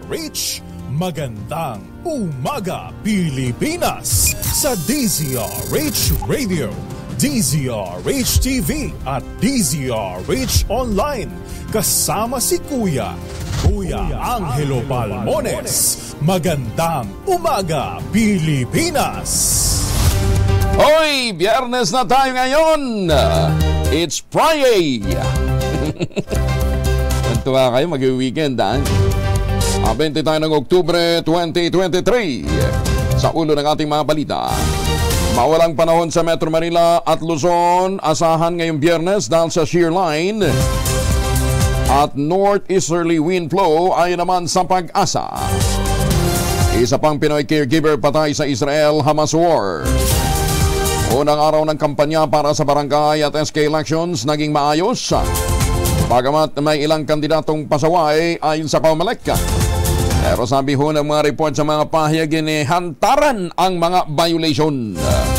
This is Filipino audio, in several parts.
DZRH. Magandang umaga Pilipinas sa DZRH Radio, DZRH TV at DZRH Online. Kasama si Kuya Angelo Palmones. Magandang umaga Pilipinas. Hoy, Biyernes na tayo ngayon. It's Friday. Tuwa kayo, mag-weekend ha? 20 tayo ng Oktubre 2023. Sa ulo ng ating mga balita, mawalang panahon sa Metro Manila at Luzon. Asahan ngayong Biyernes dahil sa shear line. At northeasterly wind flow ayon naman sa Pag-asa. Isa pang Pinoy caregiver patay sa Israel-Hamas war. Unang araw ng kampanya para sa barangay at SK elections naging maayos. Bagamat may ilang kandidatong pasaway ayon sa Comelec. Pero sabi ho ng mga report sa mga pahayag, hantaran ang mga violation.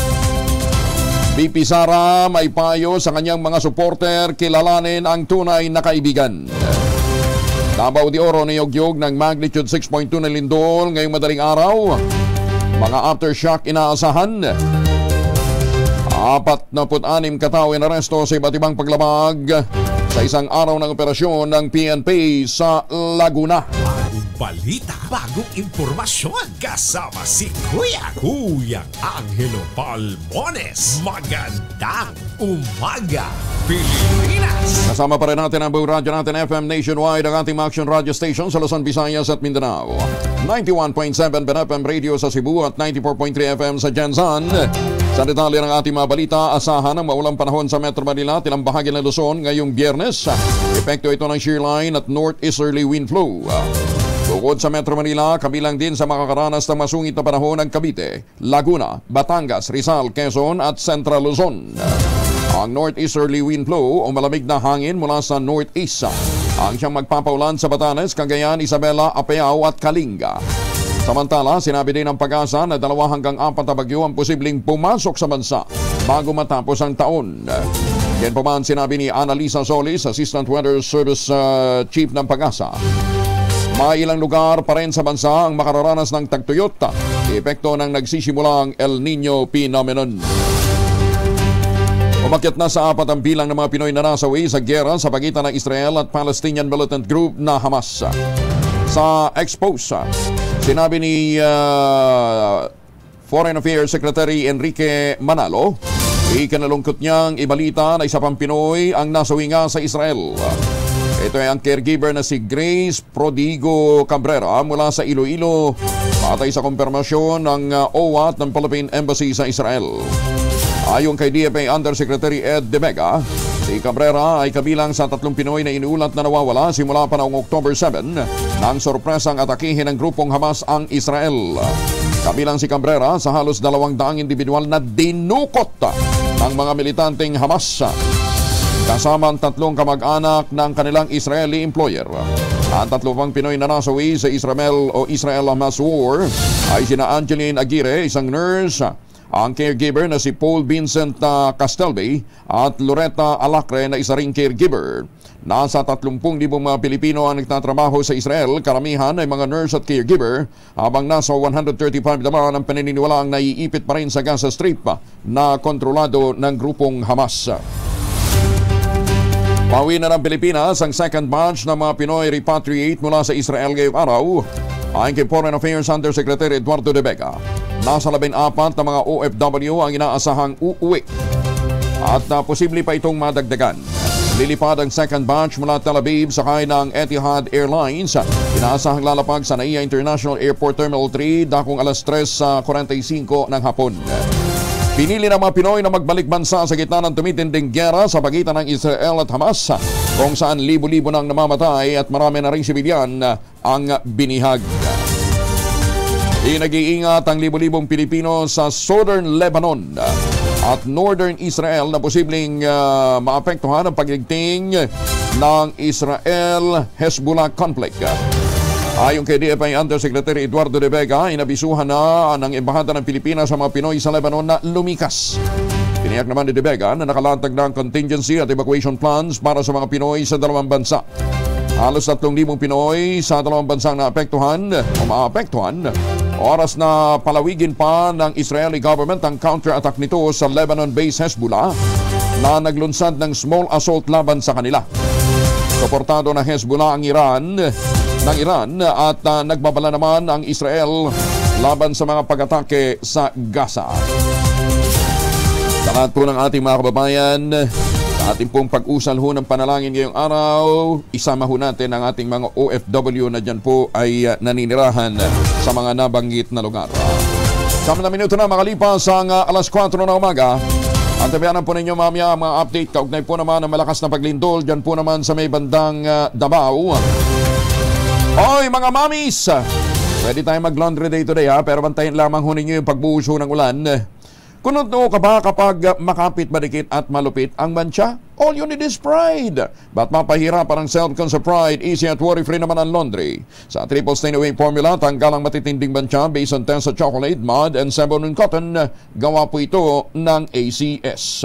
BP Sara may payo sa kanyang mga supporter, kilalanin ang tunay na kaibigan. Davao de Oro niyog-yog ng magnitude 6.2 na lindol ngayong madaling araw. Mga aftershock inaasahan. 46 katao inaresto sa iba't ibang paglabag sa isang araw ng operasyon ng PNP sa Laguna. Bagong balita, bagong impormasyon. Kasama si Kuya Angelo Palmones. Magandang umaga Pilipinas. Kasama pa rin natin ang buong radyo natin FM nationwide, ang ating action radio station sa Luzon, Visayas at Mindanao. 91.7 FM radio sa Cebu at 94.3 FM sa Jansan. Sa detalye ng ating mga balita, asahan ang maulang panahon sa Metro Manila, tilang bahagi ng Luzon ngayong Biyernes. Epekto ito ng shear line at northeasterly wind flow. Bukod sa Metro Manila, kabilang din sa makakaranas ng masungit na panahon ng Cavite, Laguna, Batangas, Rizal, Quezon at Central Luzon. Ang northeasterly wind flow o malamig na hangin mula sa northeast ang siyang magpapaulan sa Batanes, Cagayan, Isabela, Apayao at Kalinga. Samantala, sinabi din ng Pag-asa na 2 hanggang 4 na bagyo ang posibleng pumasok sa bansa bago matapos ang taon. Yan pa man sinabi ni Annalisa Solis, Assistant Weather Service Chief ng Pag-asa. May ilang lugar pa rin sa bansa ang makararanas ng tagtuyot, epekto ng nagsisimulang El Nino phenomenon. Umakyat na sa 4 ang bilang ng mga Pinoy na nasawi sa giyera sa pagitan ng Israel at Palestinian militant group na Hamas. Sa expose, sinabi ni Foreign Affairs Secretary Enrique Manalo, ikinalungkot niyang ibalita na isa pang Pinoy ang nasawi nga sa Israel. Ito ay ang caregiver na si Grace Prodigo Cabrera mula sa Iloilo, patay sa kumpirmasyon ng OWA at ng Philippine Embassy sa Israel. Ayon kay DFA Undersecretary Ed De Vega, si Cabrera ay kabilang sa 3 Pinoy na iniulat na nawawala simula pa noong October 7 nang sorpresang atakihin ng grupong Hamas ang Israel. Kabilang si Cabrera sa halos 200 individual na dinukot ng mga militanteng Hamas. Kasama ang 3 kamag-anak ng kanilang Israeli employer. Ang 3 pang Pinoy na nasawi sa Israel-Hamas war ay sina Angeline Aguirre, isang nurse, ang caregiver na si Paul Vincent Castelbey at Loretta Alacre na isa ring caregiver. Nasa 30,000 mga Pilipino ang nagtatrabaho sa Israel, karamihan ay mga nurse at caregiver, habang nasa 135 naman ang paniniwalaang naiipit pa rin sa Gaza Strip na kontrolado ng grupong Hamas. Pauwi na ng Pilipinas ang second batch ng mga Pinoy repatriate mula sa Israel ngayong araw. Ayon kay Foreign Affairs Undersecretary Eduardo De Vega, nasa 14 na mga OFW ang inaasahang uuwi at posible pa itong madagdagan. Lilipad ang second batch mula Tel Aviv sakay ng Etihad Airlines. Inaasahang lalapag sa NAIA International Airport Terminal 3 dakong alas 3:45 ng hapon. Pinili ng mga Pinoy na magbalik bansa sa gitna ng tumitinding giyera sa pagitan ng Israel at Hamas, kung saan libo-libo nang namamatay at marami na ring sibilyan ang binihag. Nag-iingat ang libo-libong Pilipino sa Southern Lebanon at Northern Israel na posibleng maapektuhan ang pagigting ng Israel-Hezbollah conflict. Ayon kay DFA Undersecretary Eduardo De Vega, inabisuhan na ng Embahada ng Pilipinas sa mga Pinoy sa Lebanon na lumikas. Tiniyak naman ni De Vega na nakalatag na ang contingency at evacuation plans para sa mga Pinoy sa dalawang bansa. Halos 3,000 Pinoy sa dalawang bansang maapektuhan. Oras na palawigin pa ng Israeli government ang counter-attack nito sa Lebanon-based Hezbollah na naglunsad ng small assault laban sa kanila. Suportado na Hezbollah ng Iran at nagbabala naman ang Israel laban sa mga pag-atake sa Gaza. Sa lahat po ng ating mga kababayan, sa ating pong pag-usal ho ng panalangin ngayong araw, isama ho natin ang ating mga OFW na dyan po ay naninirahan sa mga nabanggit na lugar. Sa mga minuto na makalipas ang alas 4 na umaga, antabayanan po ninyo mamaya mga update. Kaugnay po naman ang malakas na paglindol dyan po naman sa may bandang Davao. Oy mga mamis! Pwede tayo mag-laundry day today pero bantayin lamang ho ninyo yung pagbuhos ng ulan. Kunod-no ka ba kapag makapit, madikit at malupit ang mancha? All you need is pride. Ba't mapahirapan ang self-concept pride? Easy at worry-free naman ang laundry. Sa triple stain-away formula, tanggal ang matitinding mancha based on test sa chocolate, mud, and sebon and cotton. Gawa po ito ng ACS.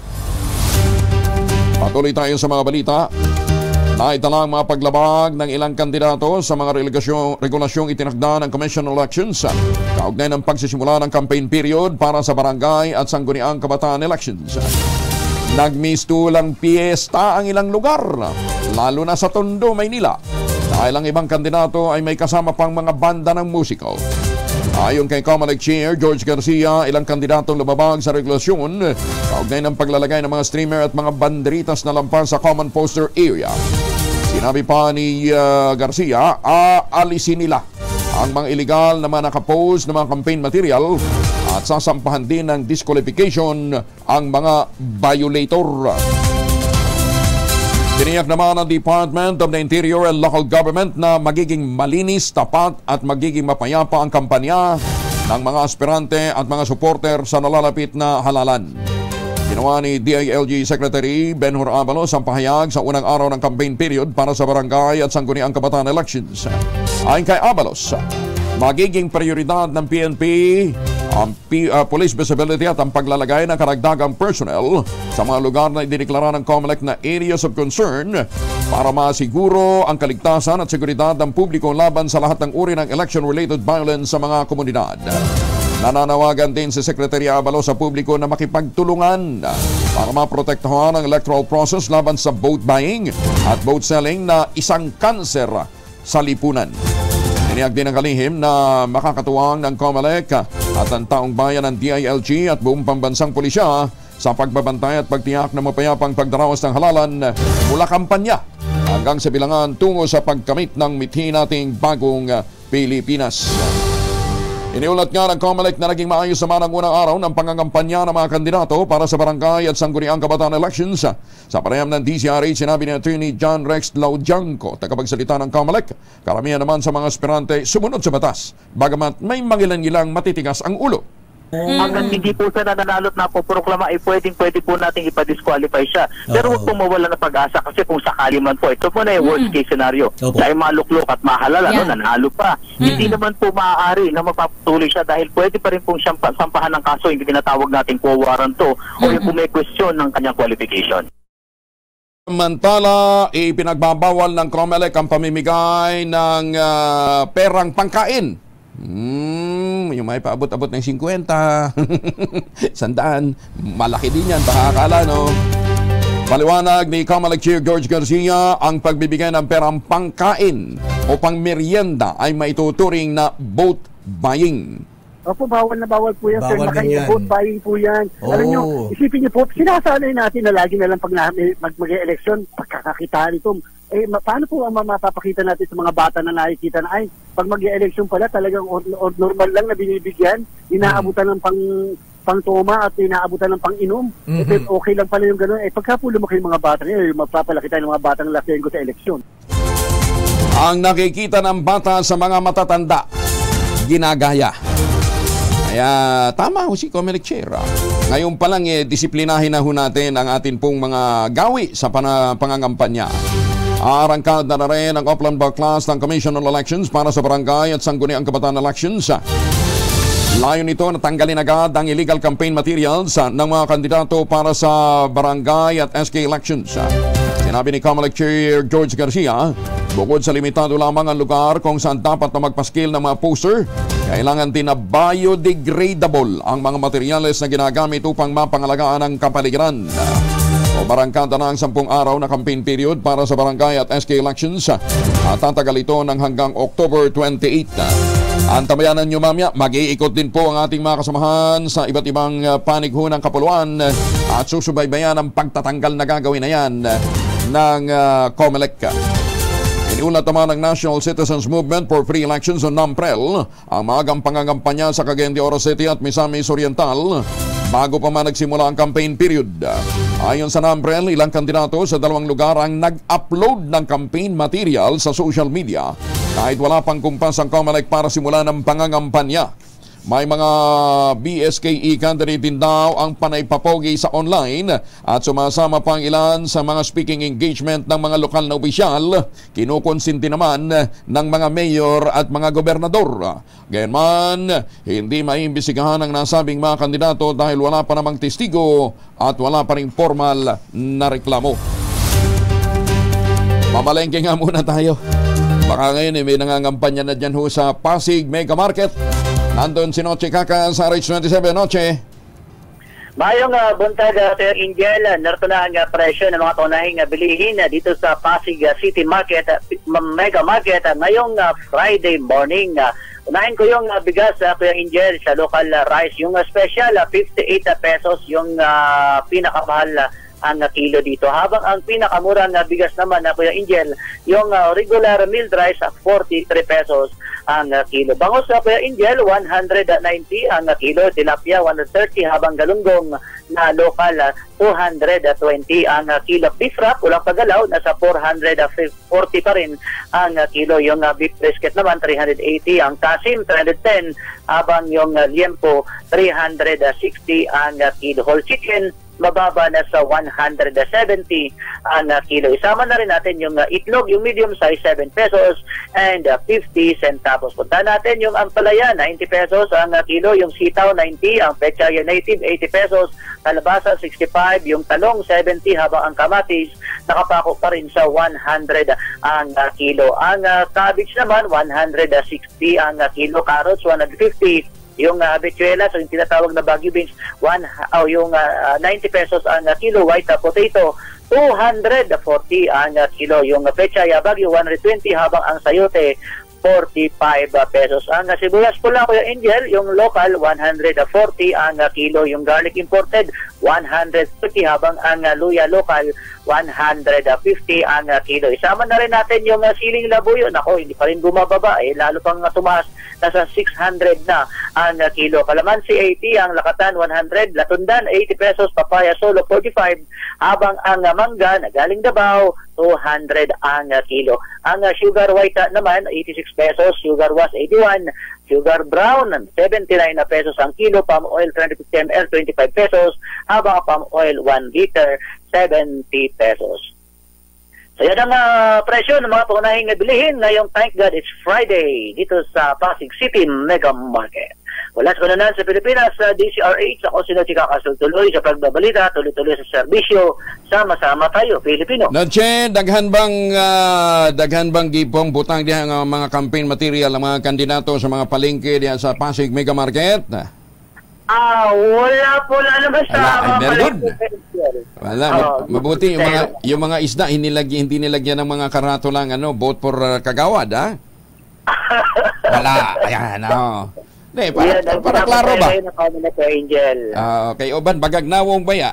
Patuloy tayo sa mga balita. Naitala ang mga paglabag ng ilang kandidato sa mga regulasyong itinakda ng Commission on Elections kaugnay ng pagsisimula ng campaign period para sa barangay at sangguniang kabataan elections. Nagmistulang piyesta ang ilang lugar, lalo na sa Tondo, Maynila, dahil ang ibang kandidato ay may kasama pang mga banda ng musiko. Ayon kay COMELEC Chair George Garcia, ilang kandidatong lumabag sa regulasyon kaugnay ng paglalagay ng mga streamer at mga banderitas na lampas sa common poster area. Sinabi pa ni Garcia, aalisin nila ang mga illegal na mga nakapost na mga campaign material at sasampahan din ng disqualification ang mga violator. Tiniyak naman ng Department of the Interior and Local Government na magiging malinis, tapat at magiging mapayapa ang kampanya ng mga aspirante at mga supporter sa nalalapit na halalan. Ginawa ni DILG Secretary Benhur Abalos ang pahayag sa unang araw ng campaign period para sa barangay at sangguniang kabataan elections. Ayon kay Abalos, magiging prioridad ng PNP ang police visibility at ang paglalagay ng karagdagang personnel sa mga lugar na idineklara ng COMELEC na areas of concern para masiguro ang kaligtasan at seguridad ng publiko laban sa lahat ng uri ng election-related violence sa mga komunidad. Nananawagan din si Secretary Abalos sa publiko na makipagtulungan para maprotektahan ang electoral process laban sa vote buying at vote selling na isang kanser sa lipunan. Tiniyag din ang kalihim na makakatuwang ng COMELEC at ang taong bayan ng DILG at buong pambansang pulisya sa pagbabantay at pagtiyak na mapayapang pagdaraos ng halalan mula kampanya hanggang sa bilangan tungo sa pagkamit ng mithi nating bagong Pilipinas. Iniulat nga ng COMELEC na naging maayos naman ang unang araw ng pangangampanya ng mga kandidato para sa barangay at sangguniang kabataan elections. Sa panayam ng DZRH, sinabi ni Attorney John Rex Laudianco, tagapagsalita ng COMELEC, karamihan naman sa mga aspirante sumunod sa batas, bagamat may mangilan-ilang matitigas ang ulo. Hanggang hindi po siya nananalo at napoproklama, pwedeng-pwede po natin ipa-disqualify siya. Pero huwag po mawala ng pag-asa kasi kung sakali man po, ito po na yung worst case scenario. Dahil maluklok at mahalala, nanalo pa. Hindi naman po maaari na mapapatuloy siya dahil pwede pa rin pong siyang sampahan ng kaso, yung tinatawag natin quo warranto o yung may question ng kanyang qualification. Samantala, ipinagbabawal ng COMELEC ang pamimigay ng perang pangkain. Yung may paabot-abot ng 50, 100, malaki din yan, baka akala, no? Paliwanag ni COMELEC Chair George Garcia, ang pagbibigay ng perang pangkain o pangmeryenda ay maituturing na vote buying. Opo, bawal na bawal po yan, sir. Vote buying po yan. Alam nyo, isipin nyo po, sinasanay natin na lagi na lang pag mag-eleksyon, pagkakakitaan ito. Paano po ang mapapakita natin sa mga bata na nakikita na, ay, pag mag-eleksyon pala, talagang normal lang na binibigyan, inaabutan ng pang-toma at inaabutan ng pang-inom. Okay lang pala yung gano'n. Pagka po lumaki yung mga bata, magpapalaki tayo ng mga bata ng lakihan ko sa eleksyon. Ang nakikita ng bata sa mga matatanda, ginagaya. Kaya tama ho si COMELEC Chair. Ngayon pa lang disiplinahin na ho natin ang atin pong mga gawi sa pangangampanya. Arangkad na rin ang Upland Bar Class ng Commission on Elections para sa barangay at sangguniang kabataan elections. Layo nito na tanggalin agad ang illegal campaign materials ng mga kandidato para sa barangay at SK elections. Sinabi ni COMELEC Chair George Garcia, Bukod sa limitado lamang ang lugar kung saan dapat na magpaskil ng mga poster, kailangan din na biodegradable ang mga materyales na ginagamit upang mapangalagaan ang kapaligiran. O barangkada na ang 10 araw na campaign period para sa barangay at SK elections at tatagal ito ng hanggang October 28. Antabayanan nyo mamaya, mag-iikot din po ang ating mga kasamahan sa iba't ibang panig ho ng kapuluan at susubaybayan ang pagtatanggal na gagawin na yan ng COMELEC. Iniulat naman ng National Citizens Movement for Free Elections o NAMPREL ang maagang pangangampanya sa Cagayan de Oro City at Misamis Oriental bago pa man nagsimula ang campaign period. Ayon sa NAMPREL, ilang kandidato sa 2 lugar ang nag-upload ng campaign material sa social media kahit wala pang kumpas ang COMELEC para simulan ng pangangampanya. May mga BSKE candidate din daw ang panaypapogi sa online at sumasama pang ilan sa mga speaking engagement ng mga lokal na opisyal, kinukonsinti naman ng mga mayor at mga gobernador. Gayunman, hindi maimbisigahan ang nasabing mga kandidato dahil wala pa namang testigo at wala pa ring formal na reklamo. Mamalengke nga muna tayo. Baka ngayon may nangangampanya na dyan ho sa Pasig Mega Market. Nandun si Noche Kaka sa RH27. Noche. Mayong buntag, Sir Angel, narito na ang presyo ng mga tunahing bilihin dito sa Pasig City Market, Mega Market, ngayong Friday morning. Unahin ko yung bigas, Kuya Angel, sa local rice. Yung special, 58 pesos yung pinakamahal ang kilo dito. Habang ang pinakamura na bigas naman, Kuya Angel, yung regular milled rice, 43 pesos ang kilo. Bangus, Kuya Angel, 190 ang kilo. Tilapia, 130. Habang galunggong na local, 220 ang kilo. Beef wrap, ulang pagalaw, nasa 440 pa rin ang kilo. Yung beef brisket naman, 380. Ang kasim, 310. Habang yung liempo, 360 ang kilo. Whole chicken, mababa na sa 170 ang kilo. Isama na rin natin yung itlog, yung medium size, 7 pesos and 50 centavos. Punta natin yung ampalaya, 90 pesos ang kilo. Yung sitaw, 90. Ang pechay native, 80 pesos. Kalabasa, 65. Yung talong, 70. Habang ang kamatis, nakapako pa rin sa 100 ang kilo. Ang cabbage naman, 160 ang kilo. Carrots, 150. Yung habichuelas, yung tinatawag na Baguio beans, yung 90 pesos ang kilo. White potato, 240 ang kilo. Yung pechay Baguio, 120. Habang ang sayote, 45 pesos. Ang sibuyas pula, Kuya Angel, yung local, 140 ang kilo. Yung garlic imported, 130. Habang ang luya local, 150 ang kilo. Isama na rin natin yung siling labuyo. Nako, hindi pa rin bumababa. Lalo pang tumaas, nasa 600 na ang kilo. Kalamansi, 80. Ang lakatan, 100. Latundan, 80 pesos. Papaya solo, 45. Habang ang mangga, na galing Davao, 200 ang kilo. Ang sugar white naman, 86 pesos. Sugar was 81. Sugar brown, 79 na pesos ang kilo. Palm oil, 350 ml, 25 pesos. Habang palm oil, 1 liter, 70 pesos. So yan ang presyo ng mga pangunahing bilihin ngayong Thank God It's Friday dito sa Pasig City Mega Market. Wala sa kanunan sa Pilipinas, sa DCRH, ako si Noche Kaka, tuloy sa pagbabalita, tuloy-tuloy sa serbisyo, sama-sama tayo, Pilipino. Noche, daghan bang gipong butang diha ang mga campaign material ng mga kandidato sa mga palengke diha sa Pasig Mega Market? Wala po na naman sa mga palengke. Wala, mabuti yung mga isda hindi nilagyan ng mga karato lang vote for Kagawad, ha? Wala, ayan, para klaro ba? Okay, Oban, bagagnawong baya.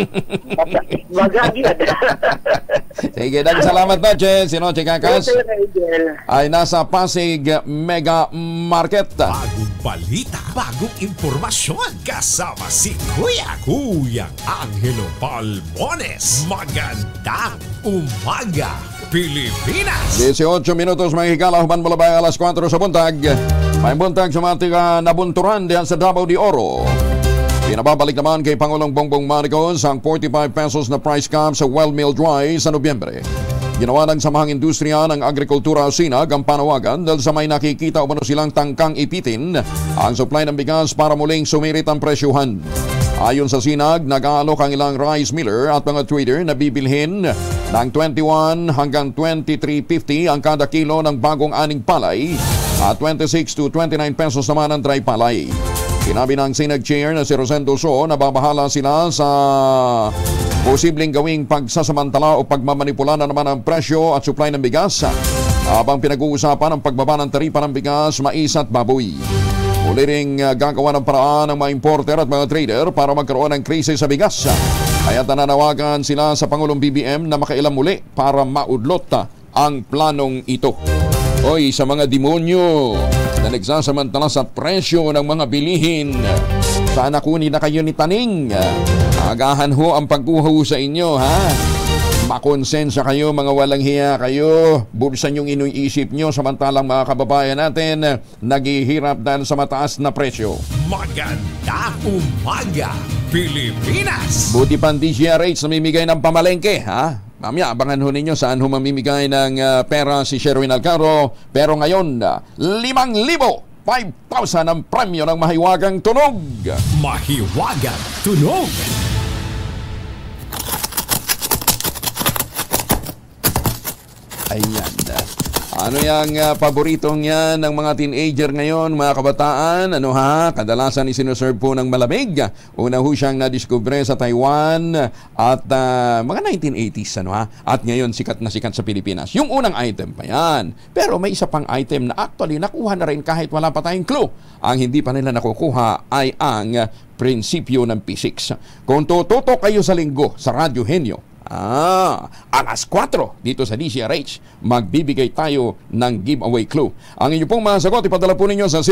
Sige, salamat na, Che. Si Noche Kakas ay nasa Pasig Mega Market. Bagong balita, bagong impormasyon. Kasama si Kuyang Angelo Palmones. Magandang umaga, Pilipinas. 18 minutos mahigala, human malabay alas 4 sa buntag. May buntag sa mga nabunturan diyan sa Davao de Oro. Pinababalik naman kay Pangulong Bongbong Marcos ang 45 pesos na price cap sa well milled rice sa Nobyembre. Ginawa ng Samahang Industriya ng Agrikultura Sinag ang panawagan dahil sa may nakikita umano silang tangkang ipitin ang supply ng bigas para muling sumirit ang presyuhan. Ayon sa Sinag, nag-aalok ang ilang rice miller at mga trader na bibilhin ng 21 hanggang 23.50 ang kada kilo ng bagong aning palay at 26 to 29 pesos naman ang dry palay. Sinabi ng Sinag Chair na si Rosendo So na babahala sila sa posibleng gawing pagsasamantala o pagmamanipula na naman ang presyo at supply ng bigas habang pinag-uusapan ang pagbaba ng taripa ng bigas, mais at baboy. Muli ring gagawa ng paraan ng mga importer at mga trader para magkaroon ng krisis sa bigas. Kaya nananawagan sila sa Pangulong BBM na makailam muli para maudlot ang planong ito. Hoy, sa mga demonyo na nagsasamantala sa presyo ng mga bilihin, sana kunin na kayo ni Taning. Agahan ho ang pagguho sa inyo, ha? Makonsensya kayo, mga walang hiya kayo. Bulsan yung iniisip nyo samantalang mga kababayan natin naghihirap dahil sa mataas na presyo. Magandang umaga, Pilipinas! Buti pang DZRH namimigay ng pamalengke, ha? Mamaya, abangan ho ninyo saan ho mamimigay ng pera si Sherwin Alcaro. Pero ngayon, 5,000, 5,000 ang premyo ng mahiwagang tunog. Mahiwagang tunog! Ayan. Ano yung paboritong yan ng mga teenager ngayon, mga kabataan? Ano ha? Kadalasan isinuserve po ng malamig. Una ho siyang nadiskubre sa Taiwan at mga 1980s. Ano ha? At ngayon sikat na sikat sa Pilipinas. Yung unang item pa yan. Pero may isa pang item na actually nakuha na rin kahit wala pa tayong clue. Ang hindi pa nila nakukuha ay ang prinsipyo ng physics. Kung tututok kayo sa linggo sa Radyo Henyo, alas 4 dito sa DZRH, magbibigay tayo ng giveaway clue. Ang inyo pong masagot, ipadala po ninyo sa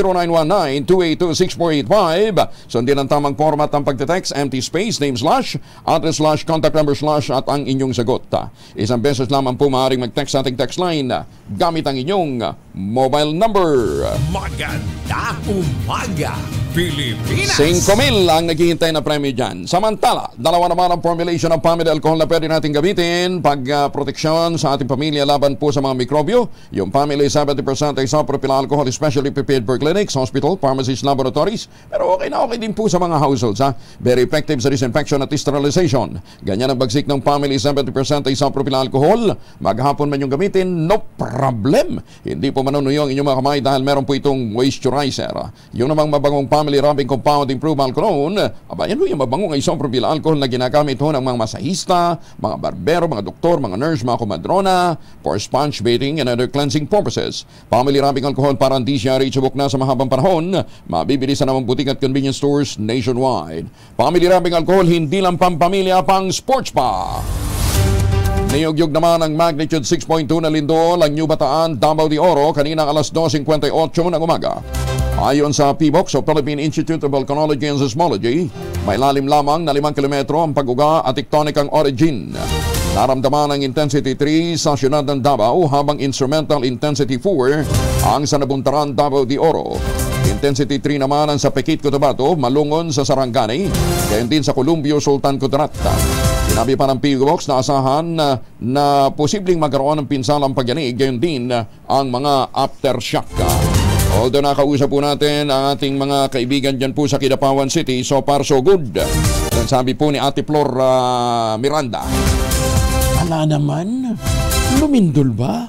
0919-282-6485. Sundin ang tamang format ng pagte-text, empty space, name slash, address slash, contact number slash, at ang inyong sagot. Isang beses lamang po maaaring mag-text sa ating text line gamit ang inyong mobile number. Magandang umaga, Pilipinas! 5,000 ang naghihintay na premyo dyan. Samantala, dalawa naman ang formulation ng Pamid Alcohol na pwede natin gamitin pag-proteksyon sa ating pamilya laban po sa mga mikrobyo. Yung Family 70% isopropyl alcohol, especially prepared for clinics, hospital, pharmacies, laboratories. Pero okay na okay din po sa mga households. Very effective sa disinfection at sterilization. Ganyan ang bagsik ng Family 70% isopropyl alcohol. Maghapon man yung gamitin, no problem. Hindi po manunuyo ang inyong mga kamay dahil meron po itong moisturizer. Yung namang mabangong Family Rubbing Compound Improved Alcohol, yan po yung mabangong isopropyl alcohol na ginagamit ho ng mga masahista, mga barbero, mga doktor, mga nurse, mga kumadrona for sponge bathing and other cleansing purposes. Family Rubbing Alcohol para ang DZRH subok na sa mahabang panahon. Mabibili sa namang butik at convenience stores nationwide. Family Rubbing Alcohol, hindi lang pampamilya, pang sports pa. Niyugyug naman ang magnitude 6.2 na lindol ang New Bataan, Davao de Oro kaninang alas 2:58 ng umaga. Ayon sa PBOC o Philippine Institute of Volcanology and Seismology, may lalim lamang na 5 kilometro ang pag-uga at tectonic ang origin. Naramdaman ang intensity 3 sa siyudad ng Davao habang instrumental intensity 4 ang sa Nabuntaran, Davao de Oro. Intensity 3 naman ang sa Pekit, Cotabato, Malungon sa Sarangani, gayon din sa Columbio, Sultan Kudarat. Sinabi pa ng PBOC na asahan na posibleng magkaroon ng pinsalang pagyanig, gayon din ang mga aftershock. Although nakausap po natin ang ating mga kaibigan dyan po sa Kidapawan City, so far so good. Yan sabi po ni Ate Flor Miranda. Ala naman, lumindol ba?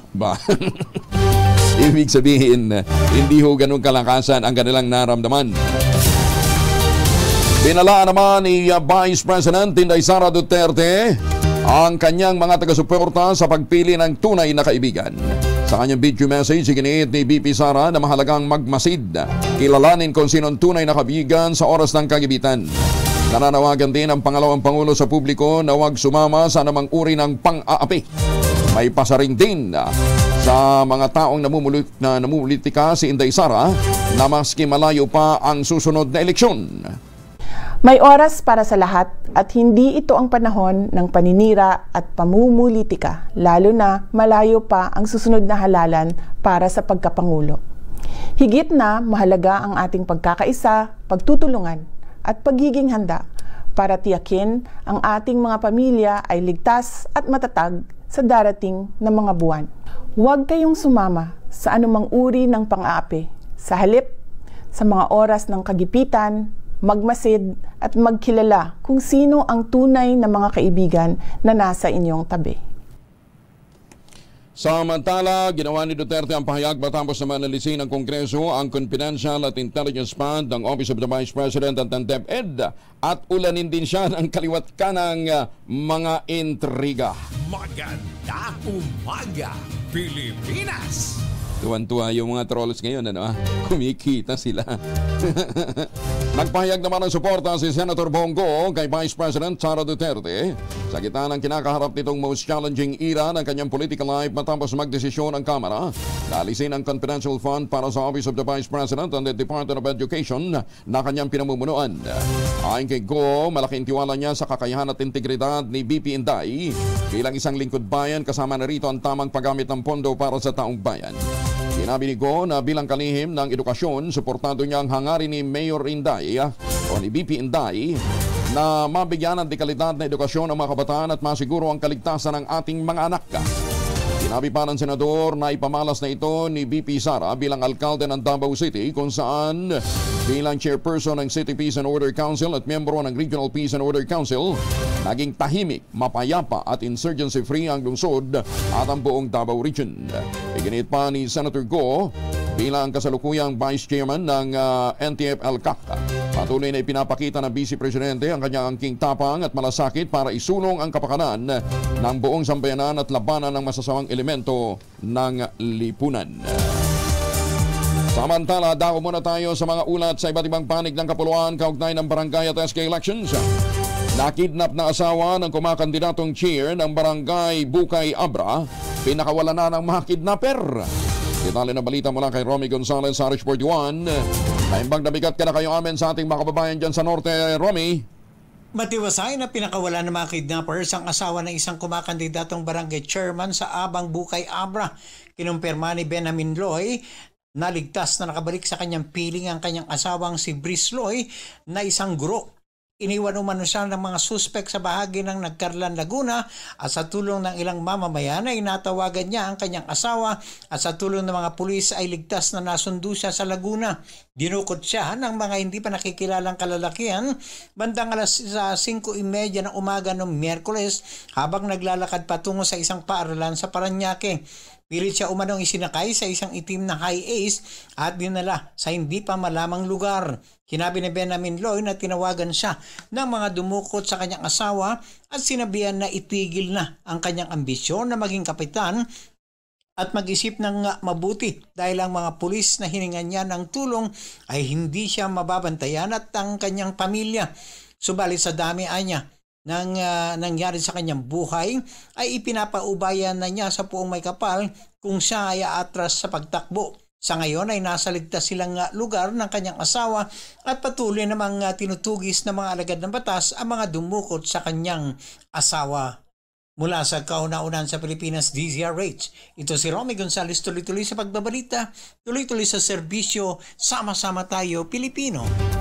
Ibig sabihin, hindi ho ganun kalakasan ang kanilang naramdaman. Binalaan naman ni Vice President Inday Sara Duterte ang kanyang mga taga-suporta sa pagpili ng tunay na kaibigan. Sa kanyang video message, iginiit ni BP Sara na mahalagang magmasid, kilalanin kung sinong tunay na kaibigan sa oras ng kagibitan. Nananawagan din ang pangalawang Pangulo sa publiko na huwag sumama sa anumang uri ng pang-aapi. May pasaring din sa mga taong namumulitika si Inday Sara na maski malayo pa ang susunod na eleksyon. May oras para sa lahat at hindi ito ang panahon ng paninira at pamumulitika, lalo na malayo pa ang susunod na halalan para sa pagkapangulo. Higit na mahalaga ang ating pagkakaisa, pagtutulungan at pagiging handa para tiyakin ang ating mga pamilya ay ligtas at matatag sa darating na mga buwan. Huwag kayong sumama sa anumang uri ng pang-aapi. Sa halip, sa mga oras ng kagipitan, magmasid at magkilala kung sino ang tunay na mga kaibigan na nasa inyong tabi. Samantala, ginawa ni Duterte ang pahayag matapos naman analisin ng Kongreso ang Confidential at Intelligence Fund ng Office of the Vice President at ng DepEd at ulanin din siya ng kaliwat kanang mga intriga. Magandang umaga, Pilipinas! Tuwan-tuwa yung mga trolls ngayon, kumikita sila. Nagpahayag naman ng suporta si Senator Bongo kay Vice President Sara Duterte sa gitna ng kinakaharap nitong most challenging era ng kanyang political life matapos magdesisyon ang Kamara na alisin ang confidential fund para sa Office of the Vice President and the Department of Education na kanyang pinamumunuan. Ayon kay Go, malaking tiwala niya sa kakayahan at integridad ni BP Inday bilang isang lingkod bayan, kasama na rito ang tamang paggamit ng pondo para sa taong bayan. Sinabi ni Go na bilang kalihim ng edukasyon, suportado niya ang hangarin ni Mayor Inday o ni BP Inday na mabigyan ng dekalidad na edukasyon ang mga kabataan at masiguro ang kaligtasan ng ating mga anak. Sinabi pa ng senador na ipamalas na ito ni BP Sara bilang alkalde ng Davao City, kung saan bilang chairperson ng City Peace and Order Council at miyembro ng Regional Peace and Order Council, naging tahimik, mapayapa at insurgency-free ang lungsod at ang buong Davao Region. Iginit pa ni Senator Go bilang kasalukuyang Vice Chairman ng NTF-ELCAC. Patuloy na ipinapakita ng Vice Presidente ang kanyang angking tapang at malasakit para isulong ang kapakanan ng buong sambayanan at labanan ng masasawang elemento ng lipunan. Samantala, dako muna tayo sa mga ulat sa iba't ibang panig ng kapuluan kaugnay ng barangay at SK elections. Nakidnap na asawa ng kumakandidatong chair ng barangay Bukay Abra, pinakawala na ng mga kidnapper. Detalye na balita mula kay Romy Gonzalez sa RH41. Naimbang na bigat ka na kayo amin sa ating mga kababayan dyan sa Norte, Romy. Matiwasay na pinakawala ng mga kidnappers ang asawa ng isang kumakandidatong barangay chairman sa Abang Bukay Abra. Kinumpirma ni Benjamin Loy na ligtas na nakabalik sa kanyang piling ang kanyang asawang si Brice Loy na isang guro. Iniwan umano siya ng mga suspek sa bahagi ng Nagcarlan, Laguna at sa tulong ng ilang mamamayan ay natawagan niya ang kanyang asawa at sa tulong ng mga pulis ay ligtas na nasundo siya sa Laguna. Dinukot siya ng mga hindi pa nakikilalang kalalakihan bandang alas 5:30 ng umaga noong Miyerkules habang naglalakad patungo sa isang paaralan sa Parañaque. Pilit siya umanong isinakay sa isang itim na high-ace at dinala sa hindi pa malamang lugar. Sinabi ni Benjamin Loy na tinawagan siya ng mga dumukot sa kanyang asawa at sinabihan na itigil na ang kanyang ambisyon na maging kapitan at mag-isip ng mabuti dahil ang mga pulis na hiningan niya ng tulong ay hindi siya mababantayan at ang kanyang pamilya. Subalit sa dami niya nang nangyari sa kanyang buhay ay ipinapaubayan na niya sa Puong May Kapal kung siya ay aatras sa pagtakbo. Sa ngayon ay nasa ligtas silang lugar ng kanyang asawa at patuloy namang tinutugis ng mga alagad ng batas ang mga dumukot sa kanyang asawa. Mula sa kauna-unan sa Pilipinas, DZRH. Ito si Romy Gonzalez, tuloy-tuloy sa pagbabalita, tuloy-tuloy sa serbisyo, sama-sama tayo Pilipino.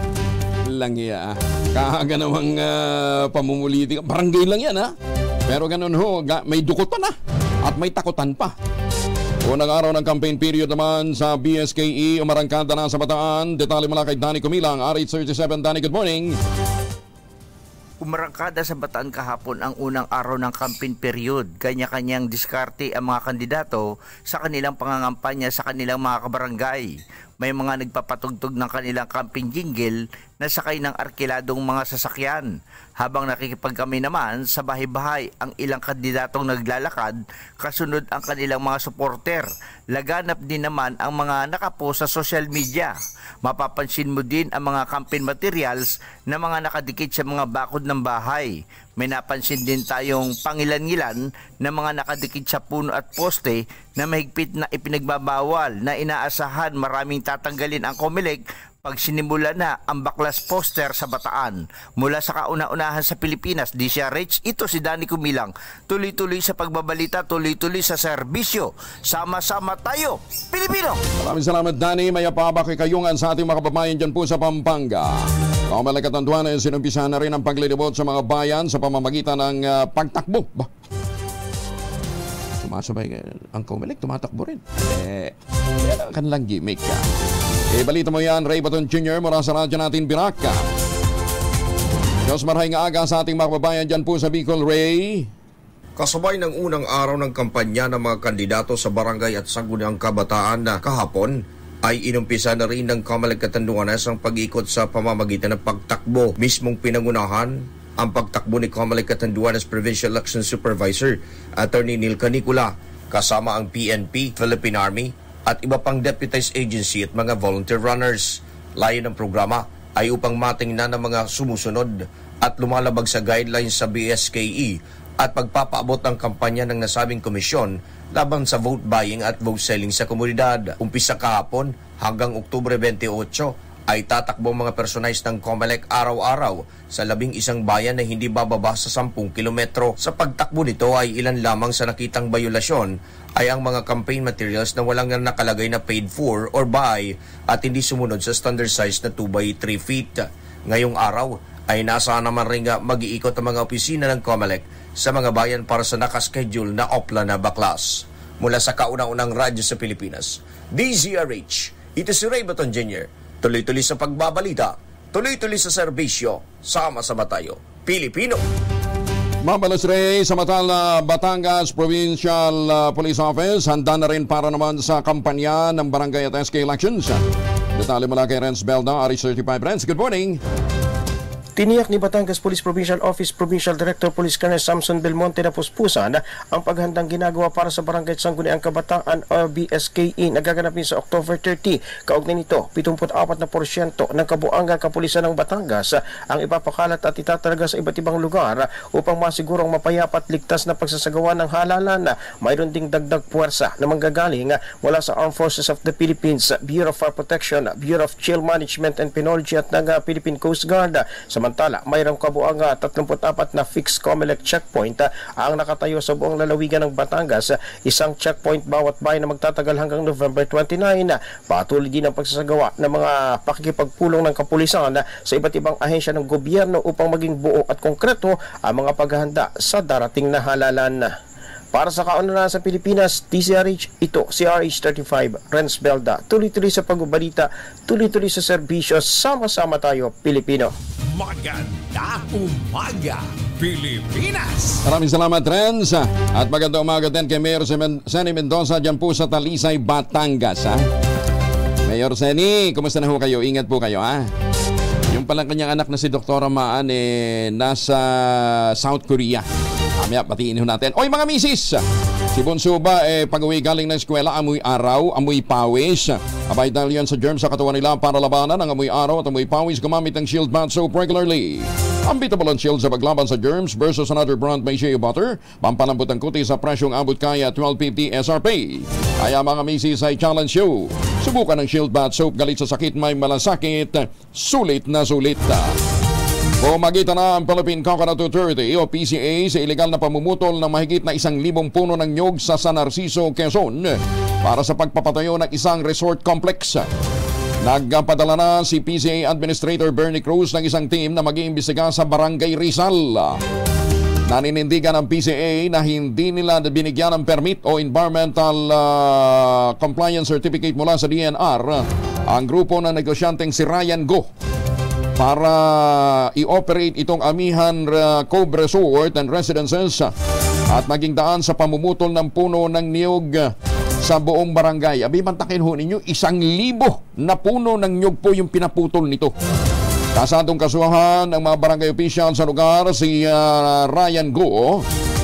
Lang yan. Kahaga namang pamumulitik. Barangay lang yan, ha? Pero ganun ho, may dukot pa na. At may takutan pa. Unang araw ng campaign period naman sa BSKE, umarangkada na sa Bataan. Detalye mula kay Danny Kumilang, RH37. Danny, good morning. Umarangkada sa Bataan kahapon ang unang araw ng campaign period. Kanya-kanyang diskarte ang mga kandidato sa kanilang pangangampanya sa kanilang mga kabarangay. May mga nagpapatugtog ng kanilang campaign jingle na sakay ng arkiladong mga sasakyan. Habang nakikipagkami naman sa bahay-bahay ang ilang kandidatong naglalakad, kasunod ang kanilang mga suporter. Laganap din naman ang mga nakapost sa social media. Mapapansin mo din ang mga campaign materials na mga nakadikit sa mga bakod ng bahay. May napansin din tayong pangilan-ngilan na mga nakadikit sa puno at poste na mahigpit na ipinagbabawal na inaasahan maraming tatanggalin ang COMELEC pag sinimula na ang baklas poster sa Bataan. Mula sa kauna-unahan sa Pilipinas, DZRH, ito si Danny Kumilang. Tuloy-tuloy sa pagbabalita, tuloy-tuloy sa serbisyo. Sama-sama tayo, Pilipino! Maraming salamat, Danny. May apabaki kayungan sa ating mga kababayan dyan po sa Pampanga. Kamalay Katanduanes, sinumpisa na rin ang paglilibot sa mga bayan sa pamamagitan ng pagtakbo. Sumasabay ang COMELEC, tumatakbo rin. Yan ang kanilang gimmick. Balita mo yan, Ray Baton Jr. mula sa radyo natin, Biraka. Diyos marahay nga aga sa ating mga kababayan dyan po sa Bicol, Ray. Kasabay ng unang araw ng kampanya ng mga kandidato sa barangay at sangguniang kabataan na kahapon, ay inumpisa na rin ng Comelec Catanduanes ang pag-ikot sa pamamagitan ng pagtakbo. Mismong pinangunahan ang pagtakbo ni Comelec Catanduanes Provincial Election Supervisor Attorney Neil Canicula kasama ang PNP, Philippine Army at iba pang deputized agency at mga volunteer runners. Layo ng programa ay upang matingnan ng mga sumusunod at lumalabag sa guidelines sa BSKE at pagpapaabot ng kampanya ng nasabing komisyon laban sa vote buying at vote selling sa komunidad. Umpisa kahapon hanggang Oktubre 28 ay tatakbo mga personalis ng Comelec araw-araw sa 11 bayan na hindi bababa sa 10 kilometro. Sa pagtakbo nito ay ilan lamang sa nakitang bayulasyon ay ang mga campaign materials na walang nakalagay na paid for or buy at hindi sumunod sa standard size na 2x3 feet. Ngayong araw ay nasa naman rin mag-iikot ang mga opisina ng Comelec sa mga bayan para sa nakaschedule na opla na baklas. Mula sa kauna-unang radyo sa Pilipinas, DZRH, ito si Ray Baton Jr. Tuloy-tuloy sa pagbabalita, tuloy-tuloy sa serbisyo, sama-sama tayo, Pilipino. Mabalas Ray sa Batangas Provincial Police Office, handa na rin para naman sa kampanya ng barangay at SK elections. Detalye mula kay Renz Belda, RH35. Renz, good morning. Tiniyak ni Batangas Police Provincial Office Provincial Director Police Colonel Samson Belmonte na puspusan ang paghandang ginagawa para sa Barangay Sangguniang Kabataan o BSKE na gaganapin sa October 30. Kaugnay nito, 74% ng kabuangang kapulisan ng Batangas ang ipapakalat at itatalaga sa iba't ibang lugar upang masigurong mapayapa at ligtas na pagsasagawa ng halalan. Mayroon ding dagdag puwersa na manggagaling mula sa Armed Forces of the Philippines, Bureau of Fire Protection, Bureau of Chill Management and Penology at ng Philippine Coast Guard. Samantala, mayroong kabuang 34 na fixed Comelec checkpoint ang nakatayo sa buong lalawigan ng Batangas. Isang checkpoint bawat bayan na magtatagal hanggang November 29. Patuloy din ang pagsasagawa ng mga pakikipagpulong ng kapulisan sa iba't ibang ahensya ng gobyerno upang maging buo at konkreto ang mga paghahanda sa darating na halalan. Para sa kaunlaran sa Pilipinas, DZRH, ito si RH35, Renz Belda. Tuloy-tuloy sa pagbabalita, tuloy-tuloy sa serbisyo, sama-sama tayo, Pilipino. Magandang umaga, Pilipinas! Maraming salamat, Renz. At magandang umaga din kay Mayor Seni Mendoza dyan po sa Talisay, Batangas. Mayor Seni, kumusta na ho kayo? Ingat po kayo, ha? Yung palang kanyang anak na si Dr. Maan nasa South Korea. Mamaya, patiin ho natin. Oy mga misis! Si Bunso ba, pag-uwi galing ng eskwela, amoy araw, amoy pawis. Abay dahil yan sa germs sa katawan nila para labanan ang amoy araw at amoy pawis, gumamit ng Shield Bath Soap regularly. Unbeatable ang Shield sa paglaban sa germs versus another brand may shea butter. Pampalambot ang kuti sa presyong abot kaya $12.50 SRP. Kaya mga misis ay challenge you. Subukan ng Shield Bath Soap, galit sa sakit, may malasakit, sulit na sulit. Pumagitan na ang Philippine Coconut Authority o PCA sa ilegal na pamumutol ng mahigit na 1,000 puno ng nyog sa San Narciso, Quezon para sa pagpapatayo ng isang resort complex. Nagpadala na si PCA Administrator Bernie Cruz ng isang team na mag-iimbestiga sa Barangay Rizal. Naninindigan ng PCA na hindi nila binigyan ng permit o environmental compliance certificate mula sa DNR ang grupo ng negosyanteng si Ryan Go para i-operate itong Amihan Cove Resort and Residences at maging daan sa pamumutol ng puno ng niyog sa buong barangay. Abi, mantakin ho ninyo, 1,000 na puno ng niyog po yung pinaputol nito. Kasadong kasuhan ng mga barangay official sa lugar si Ryan Go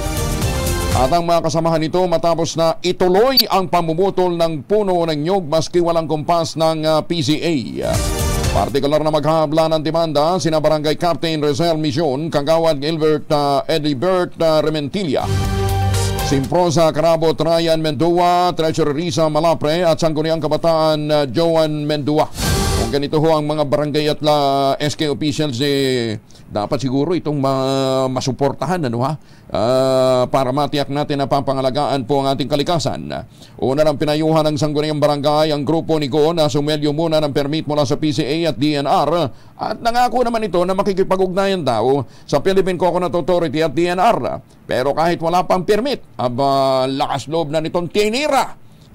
at ang mga kasamahan nito matapos na ituloy ang pamumutol ng puno ng niyog maski walang kumpas ng PCA. Partikular na maghabla ng demanda sina Barangay Captain Rizal Mission, Kagawad Gilbert Edibert Rementilla, Simprosa Karabot Ryan Mendua, Treasurer Risa Malapre at Sangguniang Kabataan Joan Mendua. Kung ganito ho ang mga barangay at SK officials, dapat siguro itong masuportahan para matiyak natin na papangalagaan po ang ating kalikasan. Una ng pinayuhan ng Sangguniang Barangay ang grupo ni Go na sumelyo muna ng permit mula sa PCA at DNR at nangako naman ito na makikipag-ugnayan daw sa Philippine Coconut Authority at DNR. Pero kahit wala pang permit, lakas loob na nitong tinira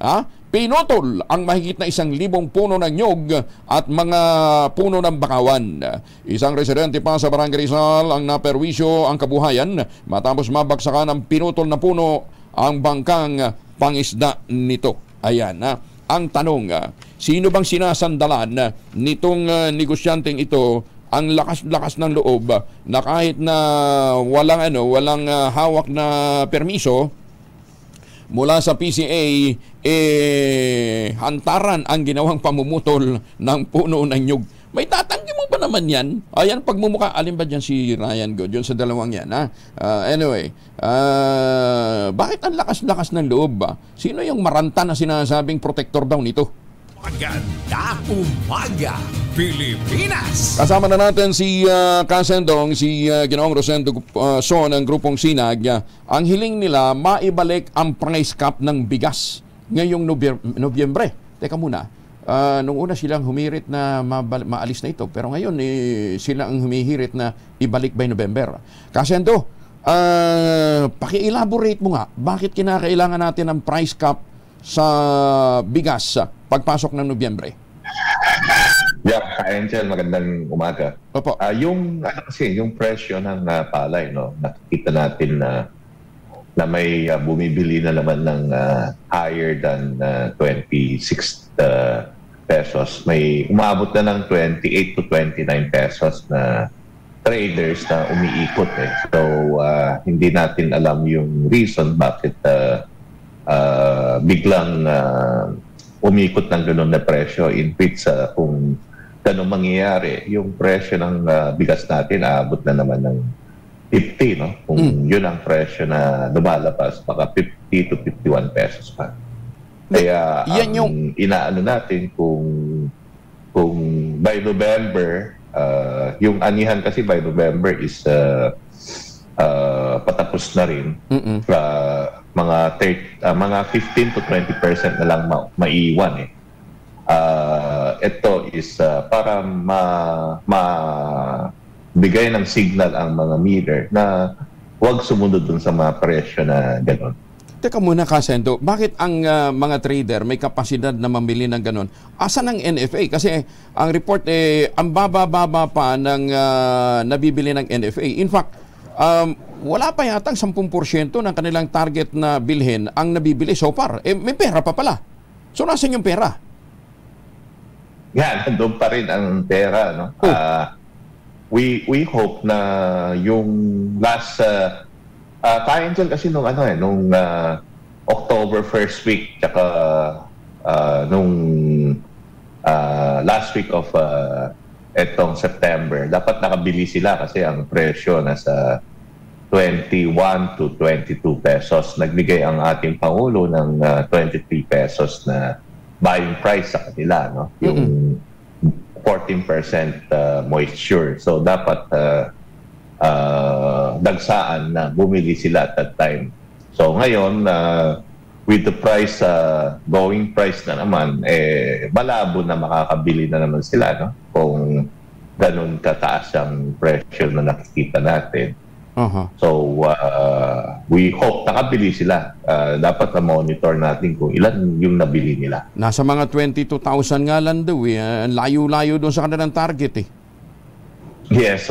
pinutol ang mahigit na 1,000 puno ng nyog at mga puno ng bakawan. Isang residente pa sa Barangay Rizal ang naperwisyo ang kabuhayan matapos mabagsakan ng pinutol na puno ang bangkang pangisda nito. Ayan, ang tanong, sino bang sinasandalan nitong negosyanteng ito ang lakas-lakas ng loob na kahit na walang hawak na permiso mula sa PCA, hantaran ang ginawang pamumutol ng puno ng nyug. May tatanggi mo ba naman yan? Ayan, pagmumukha. Alin ba dyan si Ryan Good? Yun sa dalawang yan, ha? Anyway, bakit ang lakas-lakas ng loob ba? Sino yung maranta na sinasabing protector daw nito? Magandang umaga, Pilipinas! Kasama na natin si Kasendong, si Ginoong Rosendo So ng Grupong Sinag. Ang hiling nila, maibalik ang price cap ng bigas ngayong Nobyembre. Teka muna, nung una silang humirit na maalis na ito, pero ngayon sila ang humihirit na ibalik by November. Kasendo, paki-elaborate mo nga, bakit kinakailangan natin ang price cap sa bigas pagpasok ng Nobyembre? Yeah, Angel, magandang umaga. Opo. Yung presyo ng palay, no, nakikita natin na may bumibili na naman ng higher than 26 pesos. May umabot na ng 28 to 29 pesos na traders na umiikot. So, hindi natin alam yung reason bakit biglang umikot ng gano'n na presyo in which kung gano'n mangyayari, yung presyo ng bigas natin aabot na naman ng 50, no? Kung yun ang presyo na lumalabas, baka 50 to 51 pesos pa. Kaya ang inaano natin kung by November, yung anihan kasi by November is patapos na rin. Mga 15 to 20% na lang maiwan. Ito is para bigay ng signal ang mga meter na huwag sumunod dun sa mga presyo na gano'n. Teka muna, Kasendo, bakit ang mga trader may kapasidad na mamili ng gano'n? Asan ang NFA? Kasi ang report ang baba-baba pa ng nabibili ng NFA. In fact, wala pa yatang 10% ng kanilang target na bilhin ang nabibili so far. May pera pa pala. So, nasan yung pera? Yan, nandun pa rin ang pera. No? We hope na yung last... Angel kasi nung October first week tsaka nung last week of etong September, dapat nakabili sila kasi ang presyo nasa 21 to 22 pesos. Nagbigay ang ating Pangulo ng 23 pesos na buying price sa kanila, no? Yung 14% moisture. So dapat dagsaan na bumili sila at that time. So ngayon, with the price, going price na naman, malabo na makakabili na naman sila, no? Kung ganun kataas ang presyo na nakikita natin. So, we hope nakabili sila. Dapat na-monitor natin kung ilan yung nabili nila. Nasa mga 22,000 nga lang daw. Layo-layo doon sa kanilang target eh. Yes,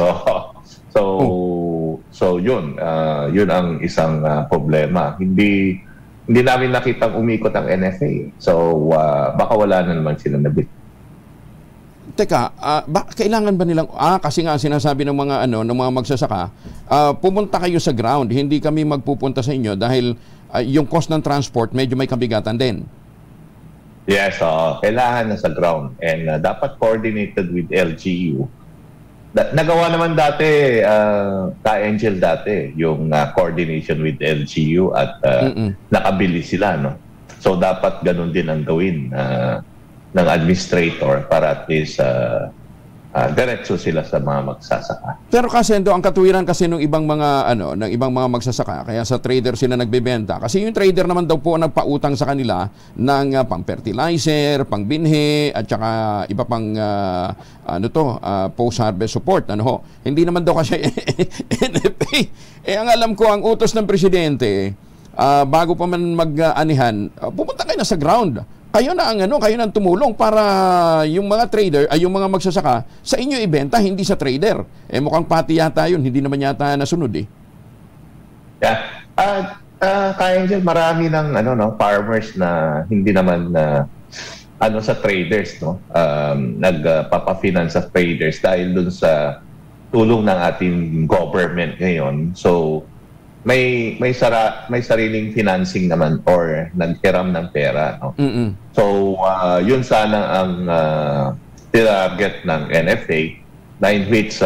So yun ang isang problema. Hindi namin nakitang umikot ang NFA. So baka wala na naman sila nabili. Teka, kailangan ba nilang kasi nga sinasabi ng mga ng mga magsasaka, pumunta kayo sa ground, hindi kami magpupunta sa inyo dahil yung cost ng transport medyo may kabigatan din. Yes, kailangan na sa ground and dapat coordinated with LGU. Nagawa naman dati, Angel dati, yung coordination with LGU at nakabili sila, no? So dapat ganun din ang gawin ng administrator para at least diretso sila sa mga magsasaka. Pero Kasendo, ang katuwiran kasi ng ibang mga ng ibang mga magsasaka, kaya sa trader sila nagbebenta. Kasi yung trader naman daw po nagpautang sa kanila ng pang-fertilizer, pang-binhi at saka iba pang post-harvest support. Hindi naman daw kasi NFA. Ang alam ko, ang utos ng presidente, bago pa man mag-anihan, pupunta kayo na sa ground. kayo na ang tumulong para yung mga trader ay yung mga magsasaka sa inyo ibenta, hindi sa trader. Mukhang pati yata yun, hindi naman yata nasunod eh. Yeah. Kaya dyan, marami ng farmers na hindi naman sa traders, no? Nagpapa-finance sa traders dahil dun sa tulong ng ating government ngayon. So may sariling financing naman or naghiram ng pera, no? So yun sana ang target ng NFA, na in which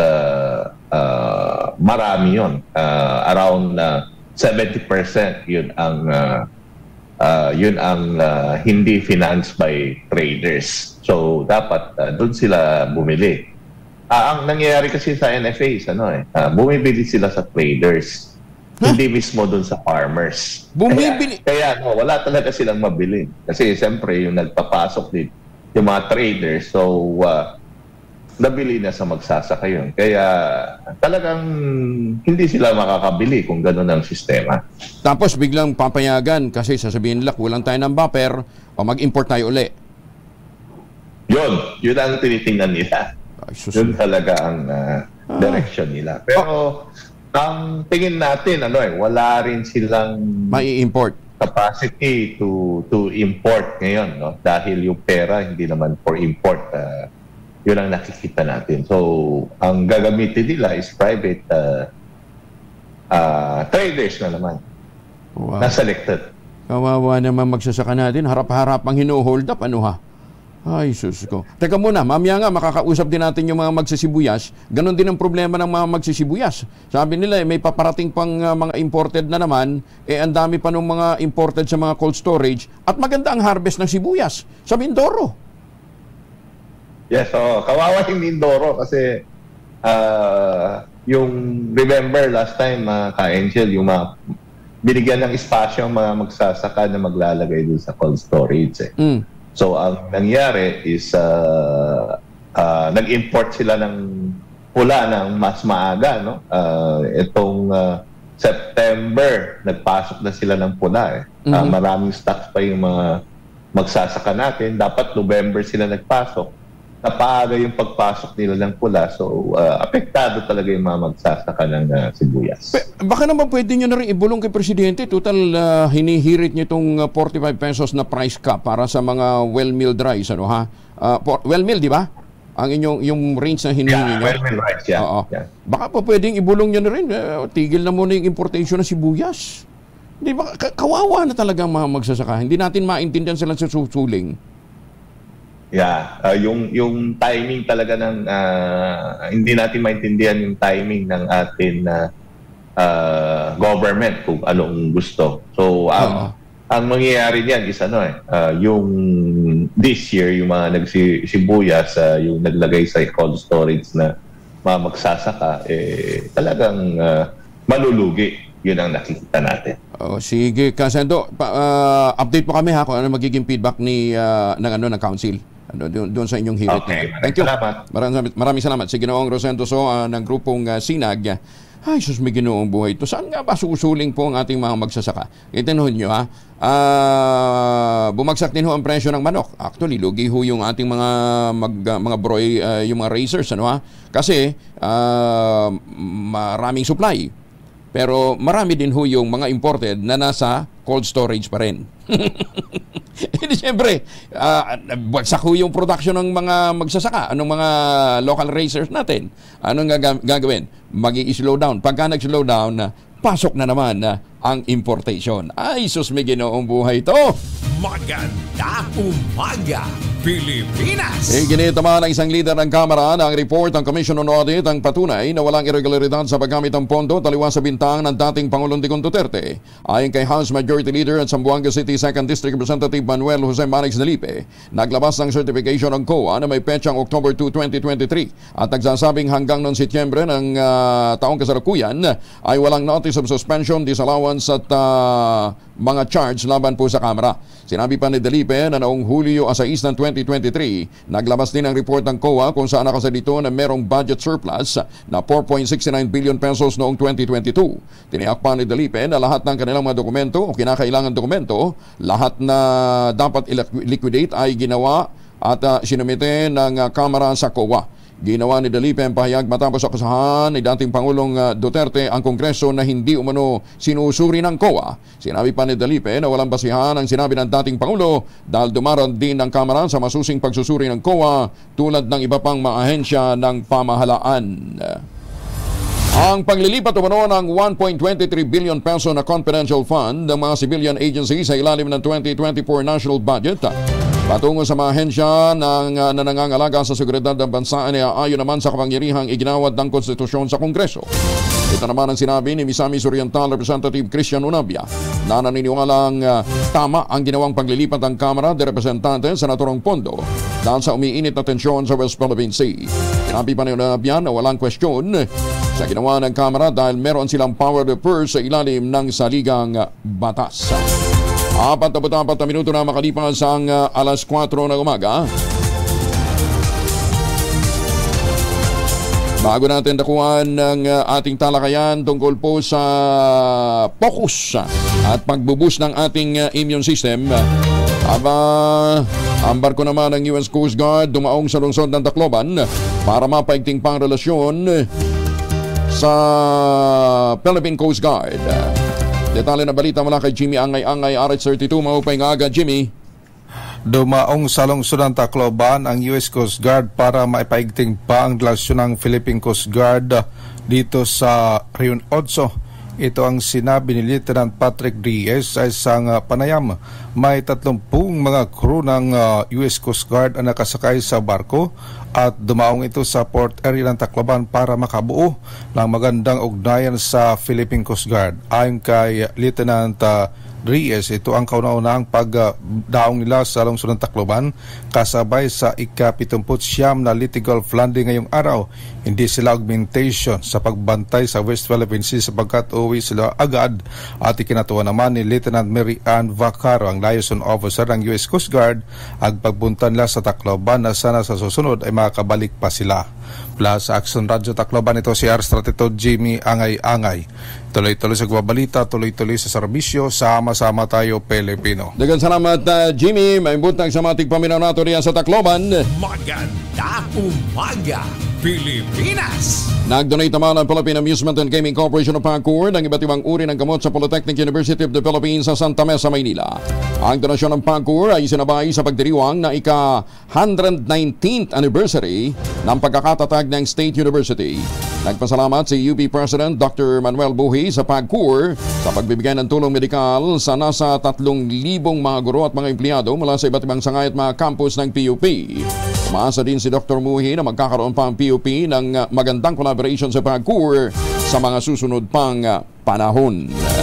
marami yun, around 70% yun ang hindi financed by traders. So dapat doon sila bumili. Ang nangyayari kasi sa NFA, bumibili sila sa traders. Hindi mismo doon sa farmers. Bumibili? Kaya wala talaga silang mabili. Kasi siyempre yung nagpapasok din, yung mga traders, so nabili na sa magsasaka yun. Kaya talagang hindi sila makakabili kung gano'n ang sistema. Tapos biglang papayagan kasi sasabihin nila, kulang tayo ng buffer o mag-import tayo uli. Yun ang tinitingnan nila. Yun talaga ang direction nila. Pero ang tingin natin, wala rin silang mai-import capacity to import ngayon, no? Dahil yung pera hindi naman for import. Yun ang nakikita natin. So, ang gagamitin nila is private traders na naman. Wow. Na selected. Kawawa naman magsasaka natin. Harap-harap ang hino-hold up. Ay, sus ko. Teka muna, mamaya nga makakausap din natin yung mga magsisibuyas. Ganon din ang problema ng mga magsisibuyas. Sabi nila, may paparating pang mga imported na naman, ang dami pa ng mga imported sa mga cold storage, at maganda ang harvest ng sibuyas sa Mindoro. Yes, kawawa yung Mindoro kasi yung remember last time, Ka-Angel, yung binigyan ng espasyo ang mga magsasaka na maglalagay doon sa cold storage. So, ang nangyari is nag-import sila ng pula ng mas maaga. No? Itong September, nagpasok na sila ng pula. Maraming stocks pa yung mga magsasaka natin. Dapat November sila nagpasok. Napaaga yung pagpasok nila ng pula. So, apektado talaga yung mga magsasaka ng sibuyas. Baka naman pwede nyo na rin ibulong kay Presidente. Total, hinihirit nyo itong 45 pesos na price cap para sa mga well-milled rice. Well-milled, di ba? Ang inyong yung range na hinihingi nyo. Well-milled rice, yeah. Baka pa pwedeng ibulong nyo na rin. Tigil na muna yung importation ng sibuyas. Di ba? Kawawa na talaga ang mga magsasaka. Hindi natin maintindihan sila sa susuling. Yeah, yung timing talaga ng hindi natin maintindihan yung timing ng atin government kung anong gusto. So ang mangyayari niyan is yung this year yung mga nagsibuyas yung naglagay sa cold storage na mga magsasaka talagang malulugi. Yun ang nakikita natin. Sige, Kasendo, update po kami kung ano magiging feedback ng council. Doon sa inyong hirit. Okay, thank you. Salamat. Maraming salamat. Si Ginoong Rosendo ng grupong Sinag. Ay, sus, may ginoong buhay ito. Saan nga ba susuling po ang ating mga magsasaka? Itinahon nyo, bumagsak din ho ang presyo ng manok. Actually, lugi ho yung ating mga broy, yung mga racers, Kasi, maraming supply. Pero marami din ho yung mga imported na nasa cold storage pa rin. Hindi, siyempre, bagsak ho yung production ng mga magsasaka. Anong mga local racers natin? Anong gagawin? Mag-i-slow down. Pagka nag-slow down, pasok na naman ang importation. Ay, sus, may ginoong buhay ito. Magandang umaga, Pilipinas! Ginito naman ng isang leader ng Kamara ng report ng Commission on Audit ang patunay na walang irregularidad sa paggamit ng pondo taliwas sa bintang ng dating Pangulong Digong Duterte. Ayon kay House Majority Leader at Zamboanga City 2nd District Representative Manuel Jose Manix Nalipe, naglabas ng certification ng COA na may petsang October 2, 2023 at nagsasabing hanggang noong Setyembre ng taong kasalukuyan ay walang notice of suspension, disallowance allowance at mga charge laban po sa Kamara. Sinabi pa ni Delipe na noong Hulyo 6 ng 2023, naglabas din ang report ng COA kung saan nakasalito na merong budget surplus na 4.69 billion pesos noong 2022. Tiniyak pa ni Delipe na lahat ng kanilang mga dokumento o kinakailangan dokumento, lahat na dapat liquidate ay ginawa at sinumite ng Kamara sa COA. Ginawa ni Delipe ang pahayag matapos akusahan ni dating Pangulong Duterte ang Kongreso na hindi umano sinusuri ng COA. Sinabi pa ni Delipe na walang basihan ang sinabi ng dating Pangulo dahil dumaran din ng Kamara sa masusing pagsusuri ng COA tulad ng iba pang mga ahensya ng pamahalaan. Ang paglilipat umano ng 1.23 billion peso na confidential fund ng mga civilian agencies sa ilalim ng 2024 national budget patungo sa mga ahensya na nangangalaga sa seguridad ng bansa ay ayon naman sa kapangyarihang iginawad ng konstitusyon sa Kongreso. Ito naman ang sinabi ni Misamis Oriental Representative Christian Unabia na naniniwalang tama ang ginawang paglilipat ng Kamara de Representantes sa naturang pondo dahil sa umiinit na tensyon sa West Philippine Sea. Sinabi pa ni Unabia na walang kwestiyon sa ginawa ng Kamara dahil meron silang power of purse sa ilalim ng saligang batas. 44 na minuto na makalipas ang alas 4 ng umaga. Bago natin dakuhan ng ating talakayan tungkol po sa focus at pagbubus ng ating immune system, ang barko naman ng US Coast Guard dumaong sa lungsod ng Tacloban para mapaigting pang relasyon sa Philippine Coast Guard. Detalye na balita mula kay Jimmy Angay-Angay, RH32. Mahupay nga agad, Jimmy. Dumaong sa lungsod ng Tacloban ang US Coast Guard para maipaigting pa ang relasyon ng Philippine Coast Guard dito sa Rion Otso. Ito ang sinabi ni Lieutenant Patrick Diaz sa isang panayam. May 30 mga crew ng US Coast Guard ang nakasakay sa barko at dumaong ito sa port area ng Tacloban para makabuo ng magandang ugnayan sa Philippine Coast Guard. Ayon kay Lieutenant Diaz, ito ang kauna-unahang pagdaong nila sa lungsod ng Tacloban kasabay sa ika-79 na Leyte Gulf landing ngayong araw. Hindi sila augmentation sa pagbantay sa West Philippine Sea sapagkat uwi sila agad at ikinatuwa naman ni Lieutenant Mary Ann Vacaro, ang liaison officer ng US Coast Guard, ang pagpunta nila sa Tacloban na sana sa susunod ay makabalik pa sila. Plus Action Radio Tacloban, ito si RH32 Jimmy Angay-Angay. Tuloy-tuloy sa gwabalita, tuloy-tuloy sa serbisyo, sama-sama tayo Pilipino. Dagan salamat Jimmy, may butang sa matig paminaw nato riyan sa Tacloban. Magandang umaga, Pilipinas! Nag-donate naman ang Philippine Amusement and Gaming Corporation of PAGCOR ng iba't ibang uri ng gamot sa Polytechnic University of the Philippines sa Santa Mesa, Maynila. Ang donasyon ng PAGCOR ay sinabay sa pagdiriwang na ika-119th anniversary ng pagkakatatag ng State University. Nagpasalamat si UP President Dr. Manuel Buhi sa PAGCOR sa pagbibigay ng tulong medikal sa nasa 3,000 mga guro at mga empleyado mula sa iba't ibang sangay at mga campus ng PUP. Umaasa din si Dr. Buhi na magkakaroon pa ang PUP ng magandang collaboration sa PAGCOR sa mga susunod pang panahon.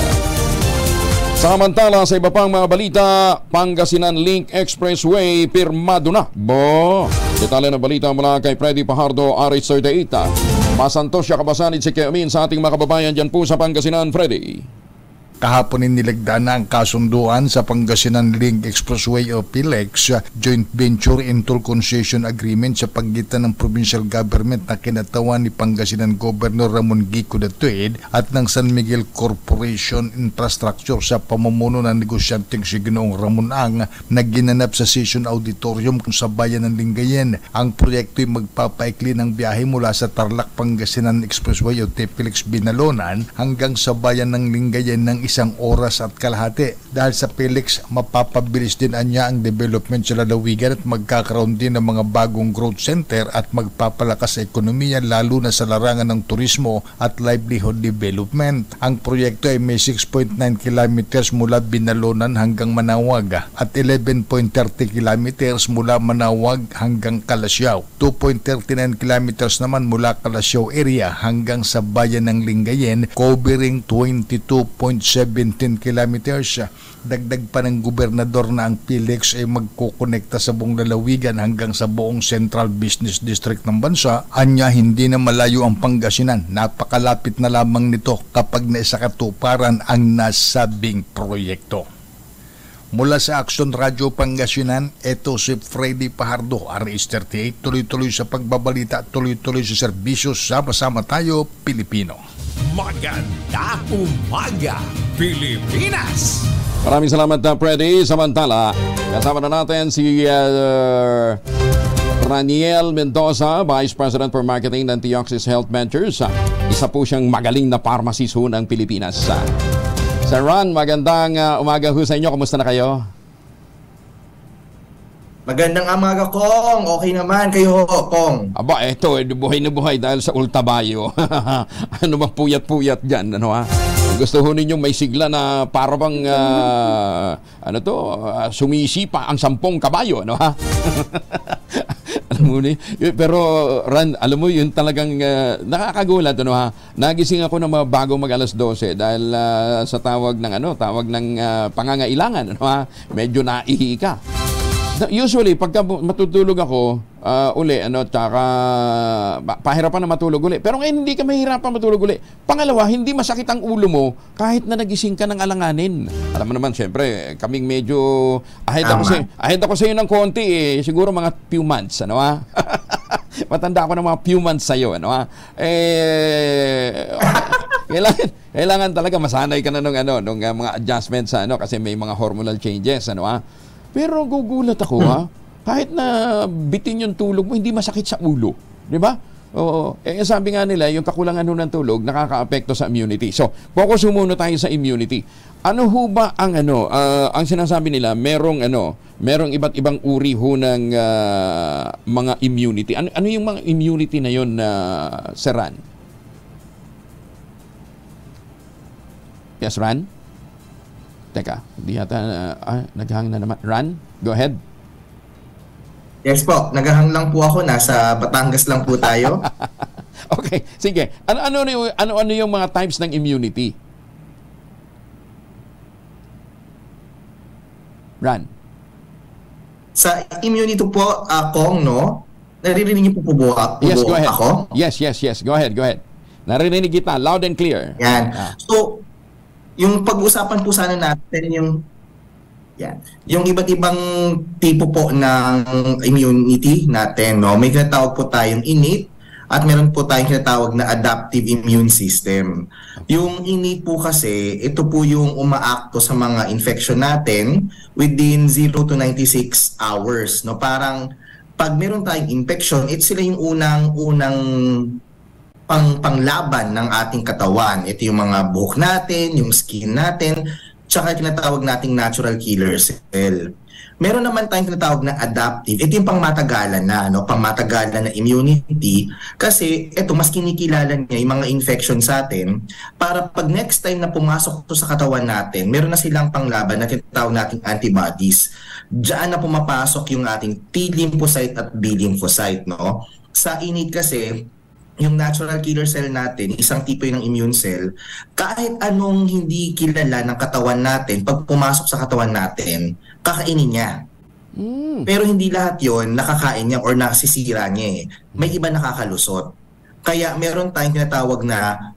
Samantala sa iba pang mga balita, Pangasinan Link Expressway pirmado na. Detalye ng balita mula kay Freddy Pajardo, RH38. Masantos siya kabasanid si Keamin sa ating mga kababayan dyan po sa Pangasinan, Freddy. Kahapon nilagdaan na ang kasunduan sa Pangasinan Link Expressway o PLEX Joint Venture and Toll Concession Agreement sa pagitan ng provincial government na kinatawan ni Pangasinan Governor Ramon Gico III at ng San Miguel Corporation Infrastructure sa pamumuno ng negosyanteng si Ginoong Ramon Ang na ginanap sa Session Auditorium sa bayan ng Lingayen. Ang proyekto ay magpapaikli ng biyahe mula sa Tarlac Pangasinan Expressway o TPLEX Binalonan hanggang sa bayan ng Lingayen ng 1 oras at kalahati. Dahil sa PLEX, mapapabilis din anya ang development sa lalawigan at magkakaroon din ng mga bagong growth center at magpapalakas sa ekonomiya lalo na sa larangan ng turismo at livelihood development. Ang proyekto ay may 6.9 kilometers mula Binalonan hanggang Manawag at 11.30 kilometers mula Manawag hanggang Calasiao. 2.39 kilometers naman mula Calasiao area hanggang sa bayan ng Lingayen, covering 22.7 17 kilometers. Dagdag pa ng gobernador na ang PhilEx ay magkukonekta sa buong lalawigan hanggang sa buong Central Business District ng bansa. Anya, hindi na malayo ang Pangasinan. Napakalapit na lamang nito kapag naisakatuparan ang nasabing proyekto. Mula sa Action Radio Pangasinan, ito si Freddy Pajardo, RS38, tuloy-tuloy sa pagbabalita, tuloy-tuloy sa serbisyo, sama-sama tayo, Pilipino. Magandang umaga, Pilipinas! Maraming salamat na Freddy. Samantala, kasama na natin si Raniel Mendoza, Vice President for Marketing ng Theoxis Health Ventures. Isa po siyang magaling na pharmacist ng Pilipinas. Sir Ron, magandang umaga ho sa inyo. Kumusta na kayo? Magandang umaga, Kong. Okay naman kayo, Kong. Aba, eto, buhay na buhay dahil sa Ultabayo. Ano bang puyat-puyat dyan? Ano, ha? Gusto ho ninyong may sigla na para bang sumisipa ang 10 kabayo, ano, ha? Alam mo ni, pero Ran, alam mo yun talagang nakakagulat, ano, ha? Nagising ako ng bago mag alas 12 dahil sa tawag ng pangangailangan, ano, ha? Medyo naihi ka. Usually, pagka matutulog ako, tsaka pahirapan na matulog uli. Pero ngayon, hindi ka mahirapan matulog uli. Pangalawa, hindi masakit ang ulo mo kahit na nagising ka ng alanganin. Alam mo naman, syempre, kaming medyo ahead ako sa iyo ng konti, siguro mga few months, ano, ha? Matanda ako ng mga few months sa'yo, ano, ha? Kailangan talaga masanay ka na nung mga adjustments, kasi may mga hormonal changes, ano, ha? Pero gugulat ako, ha? Kahit na bitin yung tulog mo, hindi masakit sa ulo. Di ba? Oo. Sabi nga nila, yung kakulangan ng tulog, nakaka-apekto sa immunity. So, focus muna tayo sa immunity. Ano ho ba ang ang sinasabi nila, merong iba't ibang uri ho ng mga immunity. Ano yung mga immunity na yun, Sir Ran? Yes, Ran? Teka, hindi yata, naghang na naman. Ran, go ahead. Yes po, naghang lang po ako. Nasa Batangas lang po tayo. Okay, sige. Ano yung mga types ng immunity? Ran. Sa immunity po, Kong, no? Naririnig niyo po yes, go ahead. Ako? Yes. Go ahead. Naririnig kita, loud and clear. Yan. So, yung pag-usapan po sana natin yung iba't ibang tipo po ng immunity natin, no? May tinatawag po tayong innate at meron po tayong tinatawag na adaptive immune system. Yung innate po kasi, ito po yung umaakto sa mga infection natin within 0 to 96 hours, no? Parang pag meron tayong infection, sila yung unang panglaban ng ating katawan. Ito yung mga buhok natin, yung skin natin, tsaka tinatawag nating natural killer cell. Meron naman tayong tinatawag na adaptive. Ito yung pangmatagalan na immunity, kasi ito mas kinikilala niya yung mga infection sa atin para pag next time na pumasok ito sa katawan natin, meron na silang panglaban na tinatawag nating antibodies. Diyan na pumapasok yung ating T lymphocyte at B lymphocyte, no? Sa innate kasi, yung natural killer cell natin, isang tipo ng immune cell, kahit anong hindi kilala ng katawan natin, pag pumasok sa katawan natin, kakainin niya. Pero hindi lahat yon nakakain niya or nasisira niya. May iba nakakalusot. Kaya meron tayong tinatawag na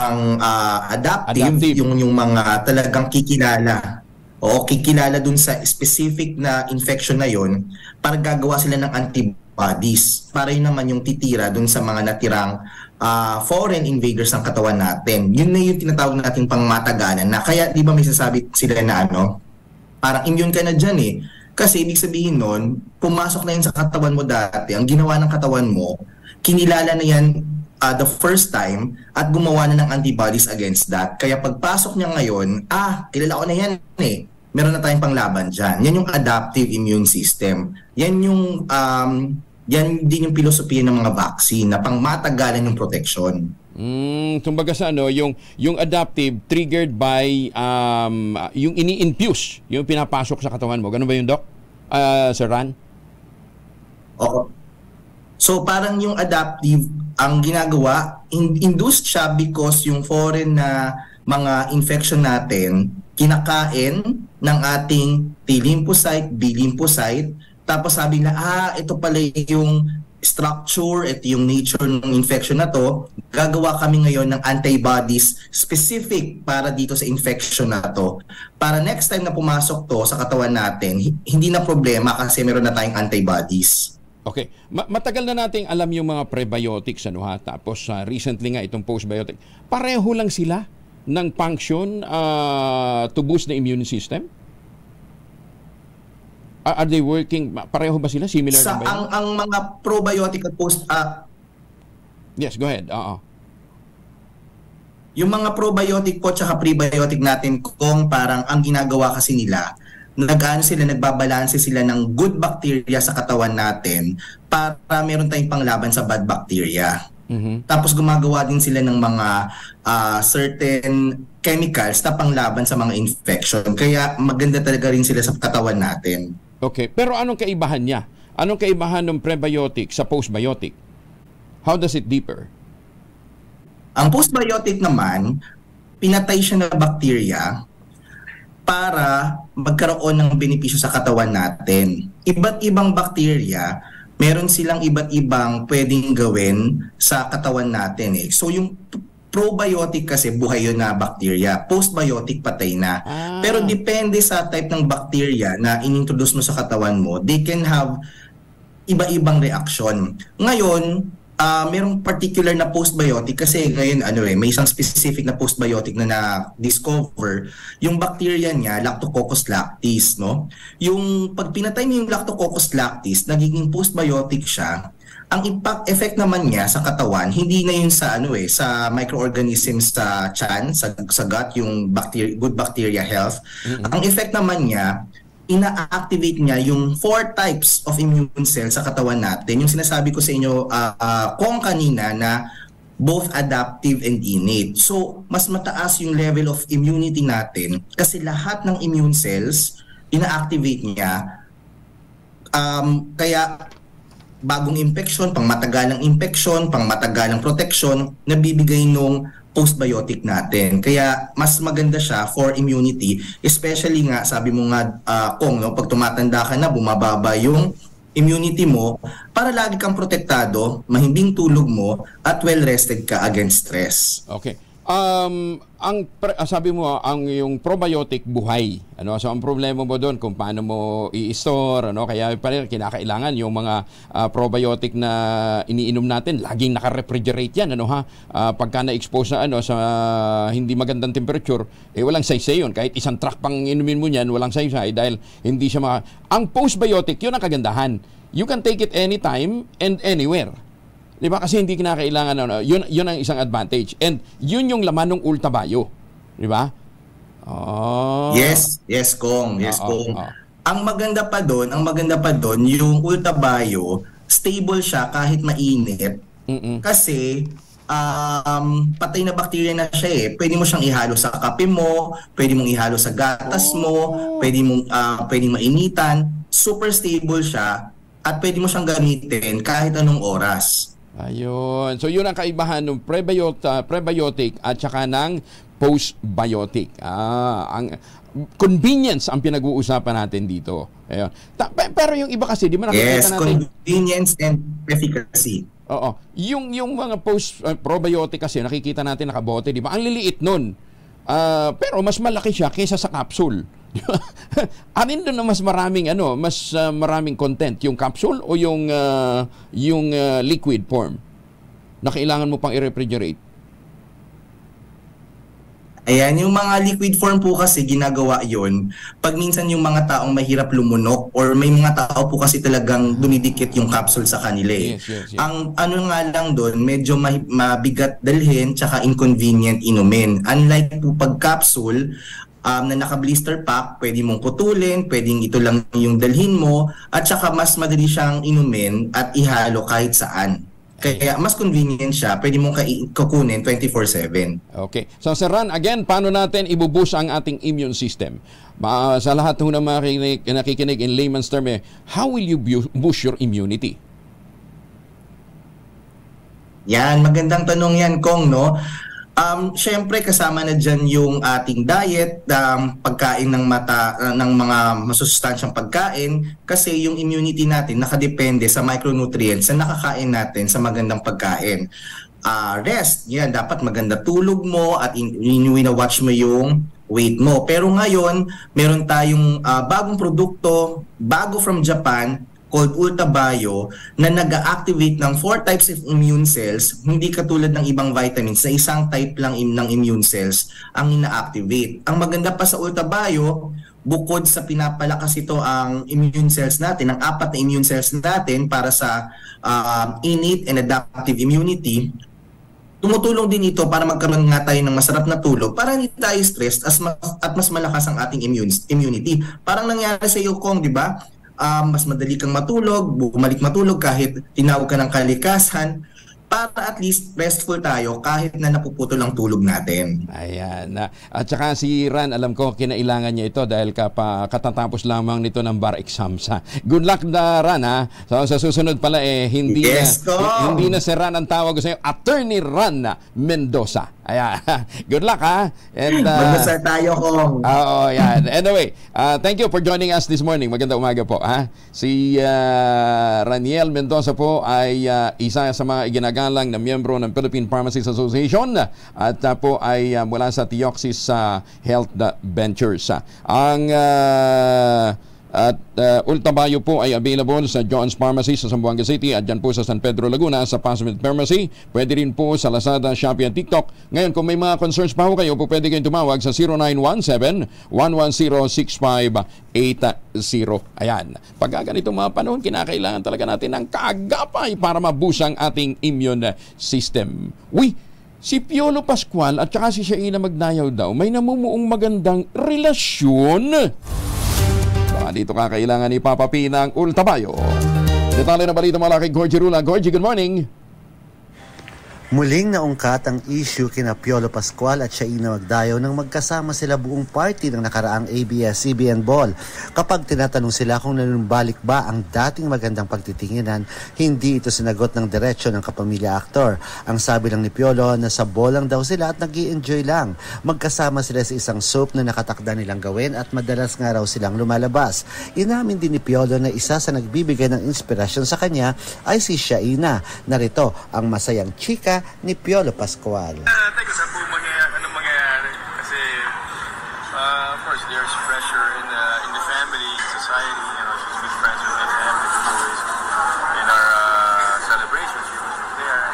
adaptive, yung mga talagang kikilala. O kikilala dun sa specific na infection na yon para gagawa sila ng antibodies. Para yun naman yung titira dun sa mga natirang foreign invaders ng katawan natin. Yun na yung tinatawag natin pangmatagalan na kaya di ba may sasabi sila na parang immune ka na dyan eh. Kasi ibig sabihin nun, pumasok na yun sa katawan mo dati, ang ginawa ng katawan mo, kinilala na yan the first time at gumawa na ng antibodies against that. Kaya pagpasok niya ngayon, kilala ko na yan eh. Meron na tayong panglaban dyan. Yan yung adaptive immune system. Yan yung yan din yung filosofiya ng mga vaccine na pangmatagalan yung protection. Kumbaga sa yung adaptive triggered by yung ini-infuse, yung pinapasok sa katawan mo. Ganun ba yung Doc? Sir Ran? Oo. So parang yung adaptive, ang ginagawa, induced siya because yung foreign na mga infection natin kinakain ng ating T lymphocyte, B lymphocyte, tapos sabi na, ito pala yung structure, ito yung nature ng infection na to, gagawa kami ngayon ng antibodies specific para dito sa infection na to. Para next time na pumasok to sa katawan natin, hindi na problema kasi meron na tayong antibodies. Okay. Matagal na nating alam yung mga prebiotics, ano ha? Tapos recently nga itong postbiotic. Pareho lang sila ng function to boost the immune system? Are they working? Pareho ba sila? Similar na ba yun? Ang mga probiotic at Yes, go ahead. Yung mga probiotic po tsaka prebiotic natin, kung parang ang ginagawa kasi nila, nagbabalanse sila ng good bacteria sa katawan natin para meron tayong panglaban sa bad bacteria. Tapos gumagawa din sila ng mga certain chemicals na panglaban sa mga infection. Kaya maganda talaga rin sila sa katawan natin. Okay, pero anong kaibahan niya? Anong kaibahan ng prebiotic sa postbiotic? How does it differ? Ang postbiotic naman, pinatay siya ng bacteria para magkaroon ng benepisyo sa katawan natin. Iba't ibang bacteria, meron silang iba't ibang pwedeng gawin sa katawan natin eh. So yung probiotic kasi buhay yun na bacteria, postbiotic patay na. Pero depende sa type ng bacteria na inintroduce mo sa katawan mo, they can have iba-ibang reaction. Ngayon, merong particular na postbiotic kasi ngayon may isang specific na postbiotic na na-discover, yung bacteria niya Lactococcus lactis, no? Yung pag pinatay mo yung Lactococcus lactis, nagiging postbiotic siya. Ang effect naman niya sa katawan, hindi na yun sa sa microorganisms sa tiyan, sa gut, yung good bacteria health. Ang effect naman niya, ina-activate niya yung 4 types of immune cells sa katawan natin. Yung sinasabi ko sa inyo kung kanina na both adaptive and innate. So, mas mataas yung level of immunity natin kasi lahat ng immune cells ina-activate niya. Kaya bagong infection, pangmatagalang infection, pangmatagalang protection, nabibigay nung postbiotic natin. Kaya mas maganda siya for immunity, especially nga, sabi mo nga, pag tumatanda ka na, bumababa yung immunity mo para lagi kang protektado, mahimbing tulog mo, at well-rested ka against stress. Okay. Sabi mo yung probiotic buhay, so ang problema mo doon kung paano mo i-store, kaya pala kinakailangan yung mga probiotic na iniinom natin laging naka-refrigerate yan, pagka na-expose na sa hindi magandang temperature, walang saysay yun, kahit isang truck pang inumin mo niyan, walang saysay dahil hindi siya ang postbiotic, yun ang kagandahan, you can take it anytime and anywhere. Diba? Kasi hindi kinakailangan, yun ang isang advantage. And yun yung laman ng Ultabio. Diba? Yes, Kong. Ang maganda pa doon, yung Ultabio, stable siya kahit mainit. Kasi patay na bacteria na siya eh. Pwede mo siyang ihalo sa kape mo, pwede mong ihalo sa gatas mo, pwedeng mainitan. Super stable siya at pwede mo siyang gamitin kahit anong oras. Ayun. So yun ang kaibahan ng prebiotic at saka ng postbiotic. Ang convenience ang pinag-uusapan natin dito. Ayun. Pero yung iba kasi, di ba nakikita natin? Yes, convenience and efficacy. Oo. Yung mga probiotic kasi nakikita natin nakabote, di ba? Ang liliit nun. Pero mas malaki siya kaysa sa capsule. Anin doon na mas maraming content, yung capsule o yung liquid form na kailangan mo pang i-refrigerate? Ayan, yung mga liquid form po kasi ginagawa yon pag minsan yung mga taong mahirap lumunok or may mga tao po kasi talagang dumidikit yung capsule sa kanila eh. Yes. Ang nga lang doon, medyo mabigat dalhin tsaka inconvenient inumin. Unlike po pag capsule, na naka-blister pack, pwede mong putulin, pwedeng ito lang yung dalhin mo, at saka mas madali siyang inumin at ihalo kahit saan. Kaya mas convenient siya, pwede mong kukunin 24/7. Okay. So Sir Ran, again, paano natin ibuboost ang ating immune system? Sa lahat ng mga nakikinig in layman's term, how will you boost your immunity? Yan, magandang tanong yan, Kong, no? Syempre kasama na dyan yung ating diet, pagkain ng ng mga masusustansyang pagkain, kasi yung immunity natin nakadepende sa micronutrients na nakakain natin sa magandang pagkain. Rest, yan, dapat maganda tulog mo at wina-watch mo yung weight mo. Pero ngayon, meron tayong bagong produkto, bago from Japan, called Ultabio, na nag-activate ng 4 types of immune cells, hindi katulad ng ibang vitamins na isang type lang ng immune cells ang ina-activate. Ang maganda pa sa Ultabio, bukod sa pinapalakas ito ang immune cells natin, ang 4 na immune cells natin para sa innate and adaptive immunity, tumutulong din ito para magkaroon nga tayo ng masarap na tulog para hindi tayo stressed at mas malakas ang ating immunity. Parang nangyari sa iyo, Kong, di ba? Mas madali kang matulog, bumalik matulog kahit tinawag ka ng kalikasan, para at least restful tayo kahit na napuputol ang tulog natin. Ayan. At saka si Ran, alam ko kinailangan niya ito dahil katatapos lamang nito ng bar exams. Good luck na, Ran, ha? So, sa susunod pala hindi na si Ran ang tawag ko sa iyo, Attorney Ran Mendoza. Ayan. Good luck, ha? And magdasal tayo, Kong. Oo, yan. Anyway, thank you for joining us this morning. Magandang umaga po, ha? Si Raniel Mendoza po ay isa sa mga iginagalang na miyembro ng Philippine Pharmacists Association at po ay mula sa Theoxis Health Ventures. Ang Ultabio po ay available sa John's Pharmacy sa Zamboanga City at dyan po sa San Pedro Laguna sa Pasmit Pharmacy. Pwede rin po sa Lazada, Shopee at TikTok. Ngayon, kung may mga concerns pa ho kayo, po pwede kayong tumawag sa 0917-110-6580. Ayan. Pag ganitong mga panahon, kinakailangan talaga natin ng kaagapay para mabusang ating immune system. Si Piolo Pascual at saka si Shaina Magnayaw daw may namumuong magandang relasyon. Dito kakailangan ni Papa P ng Ultabio. Detalye na balita mula kay Gorgie Rula. Gorgie, good morning. Muling naungkat ang issue kina Piolo Pascual at Shaina Magdayo nang magkasama sila buong party ng nakaraang ABS-CBN Ball. Kapag tinatanong sila kung nanumbalik ba ang dating magandang pagtitinginan, hindi ito sinagot ng diretsyo ng kapamilya aktor. Ang sabi lang ni Piolo na sa ball lang daw sila at nag-i-enjoy lang. Magkasama sila sa isang soap na nakatakda nilang gawin at madalas nga raw silang lumalabas. Inamin din ni Piolo na isa sa nagbibigay ng inspirasyon sa kanya ay si Shaina. Narito ang masayang chika ni Piolo Pascual. Teka, saan po anong mangyayari? Kasi, of course, there's pressure in the family, society. You know, she's been friends with my family always. In our celebrations, she was there.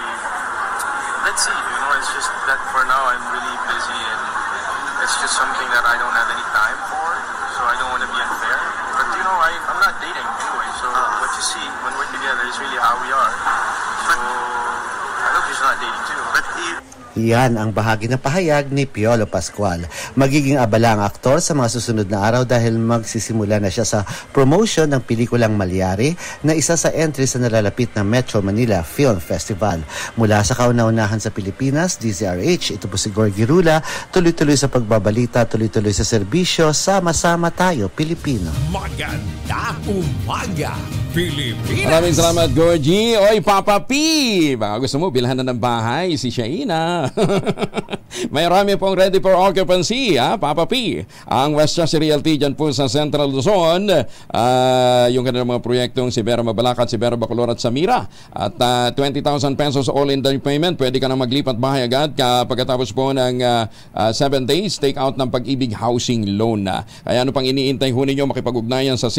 Let's see, you know, it's just that for now I'm really busy and it's just something that I don't have any time for. So I don't want to be unfair. But, you know, I'm not dating anyway. So what you see when we're together is really how we are. So I hope he's not dating too. But Yan ang bahagi ng pahayag ni Piolo Pascual. Magiging abala ang aktor sa mga susunod na araw dahil magsisimula na siya sa promotion ng pelikulang Malyari na isa sa entry sa nalalapit na Metro Manila Film Festival. Mula sa kauna-unahan sa Pilipinas, DZRH, ito po si Gorgie Rula, tuloy-tuloy sa pagbabalita, tuloy-tuloy sa serbisyo, sama-sama tayo, Pilipino. Magandang umaga, Pilipinas! Maraming salamat, Gorgie. Oy, Papa P! Baka gusto mo, bilhan na ng bahay si Shaina. May rami pong ready for occupancy, Papa P. Ang Westchester Realty dyan po sa Central Luzon. Yung kanilang mga proyektong si Vera Mabalacat, si Vera Bacolor at Samira. At 20,000 pesos all-in down payment. Pwede ka na maglipat bahay agad pagkatapos po ng 7 days take out ng Pag-ibig Housing Loan. Kaya ano pang iniintay ho ninyo, makipag-ugnayan sa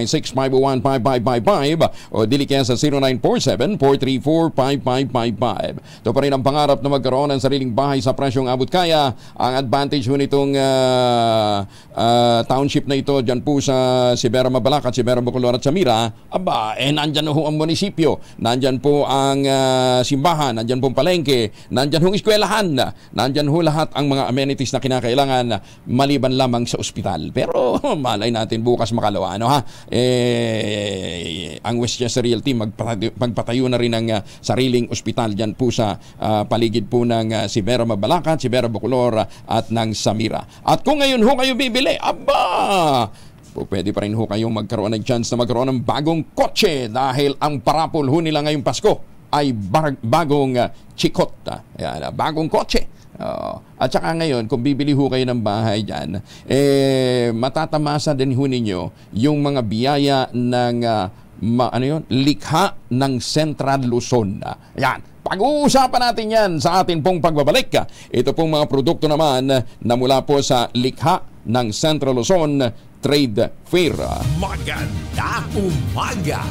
0996-501-5555 o dili kaya sa 0947-434-5555. Ito pa rin ang pangarap na magkaroon ng sariling bahay sa presyong abot kaya. Ang advantage ho nitong township na ito dyan po sa Sibera Mabalacat, Sibera Bacolor at Samira, nandyan ho ang munisipyo, nandyan po ang simbahan, nandyan po ang palengke, nandyan ho ang eskwelahan, nandyan ho lahat ang mga amenities na kinakailangan maliban lamang sa ospital. Pero malay natin bukas makalawa, ang Westchester Realty magpatayo na rin ng sariling ospital dyan po sa paligid po ng Sibera Mabalacat, Sibera Bacolor at ng Samira. At kung ngayon ho kayo bibili, pwede pa rin ho kayong magkaroon ng chance na magkaroon ng bagong kotse dahil ang parapol ho nila ngayong Pasko ay bagong chikot, bagong kotse. At saka ngayon, kung bibili ho kayo ng bahay dyan, matatamasa din ho ninyo yung mga biyaya ng likha ng Central Luzon. Yan. Pag-uusapan natin yan sa atin pong pagbabalik. Ito pong mga produkto naman na mula po sa likha ng Central Luzon Trade Fair. Magandang umaga,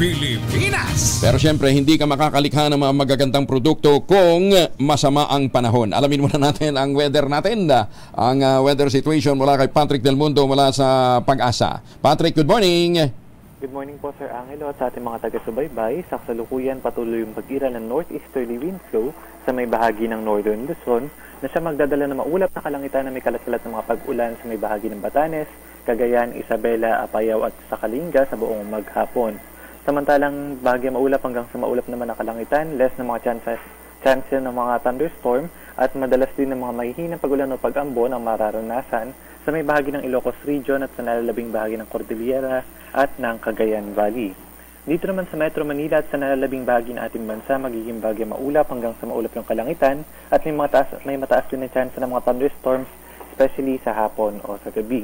Pilipinas! Pero syempre, hindi ka makakalikha ng mga magagandang produkto kung masama ang panahon. Alamin muna natin ang weather natin. Ang weather situation mula kay Patrick Del Mundo mula sa Pag-asa. Patrick, good morning! Good morning po, Sir Angelo, at sa ating mga taga-subaybay. Sa kasalukuyan, patuloy yung pag-ira ng northeasterly wind flow sa may bahagi ng northern Luzon na siya magdadala ng maulap na kalangitan na may kalat-kalat ng mga pag-ulan sa may bahagi ng Batanes, Cagayan, Isabela, Apayao at Sakalinga sa buong maghapon. Samantalang bahagi maulap hanggang sa maulap naman na kalangitan, less ng mga chances ng mga thunderstorm at madalas din ng mga mahihinang pag-ulan o pag-ambon ang mararanasan sa may bahagi ng Ilocos Region at sa nalalabing bahagi ng Cordillera at ng Cagayan Valley. Dito naman sa Metro Manila at sa nalalabing bahagi ng ating bansa, magiging bahagi maulap hanggang sa maulap yung kalangitan at may mataas din na chance ng mga thunderstorms, especially sa hapon o sa gabi.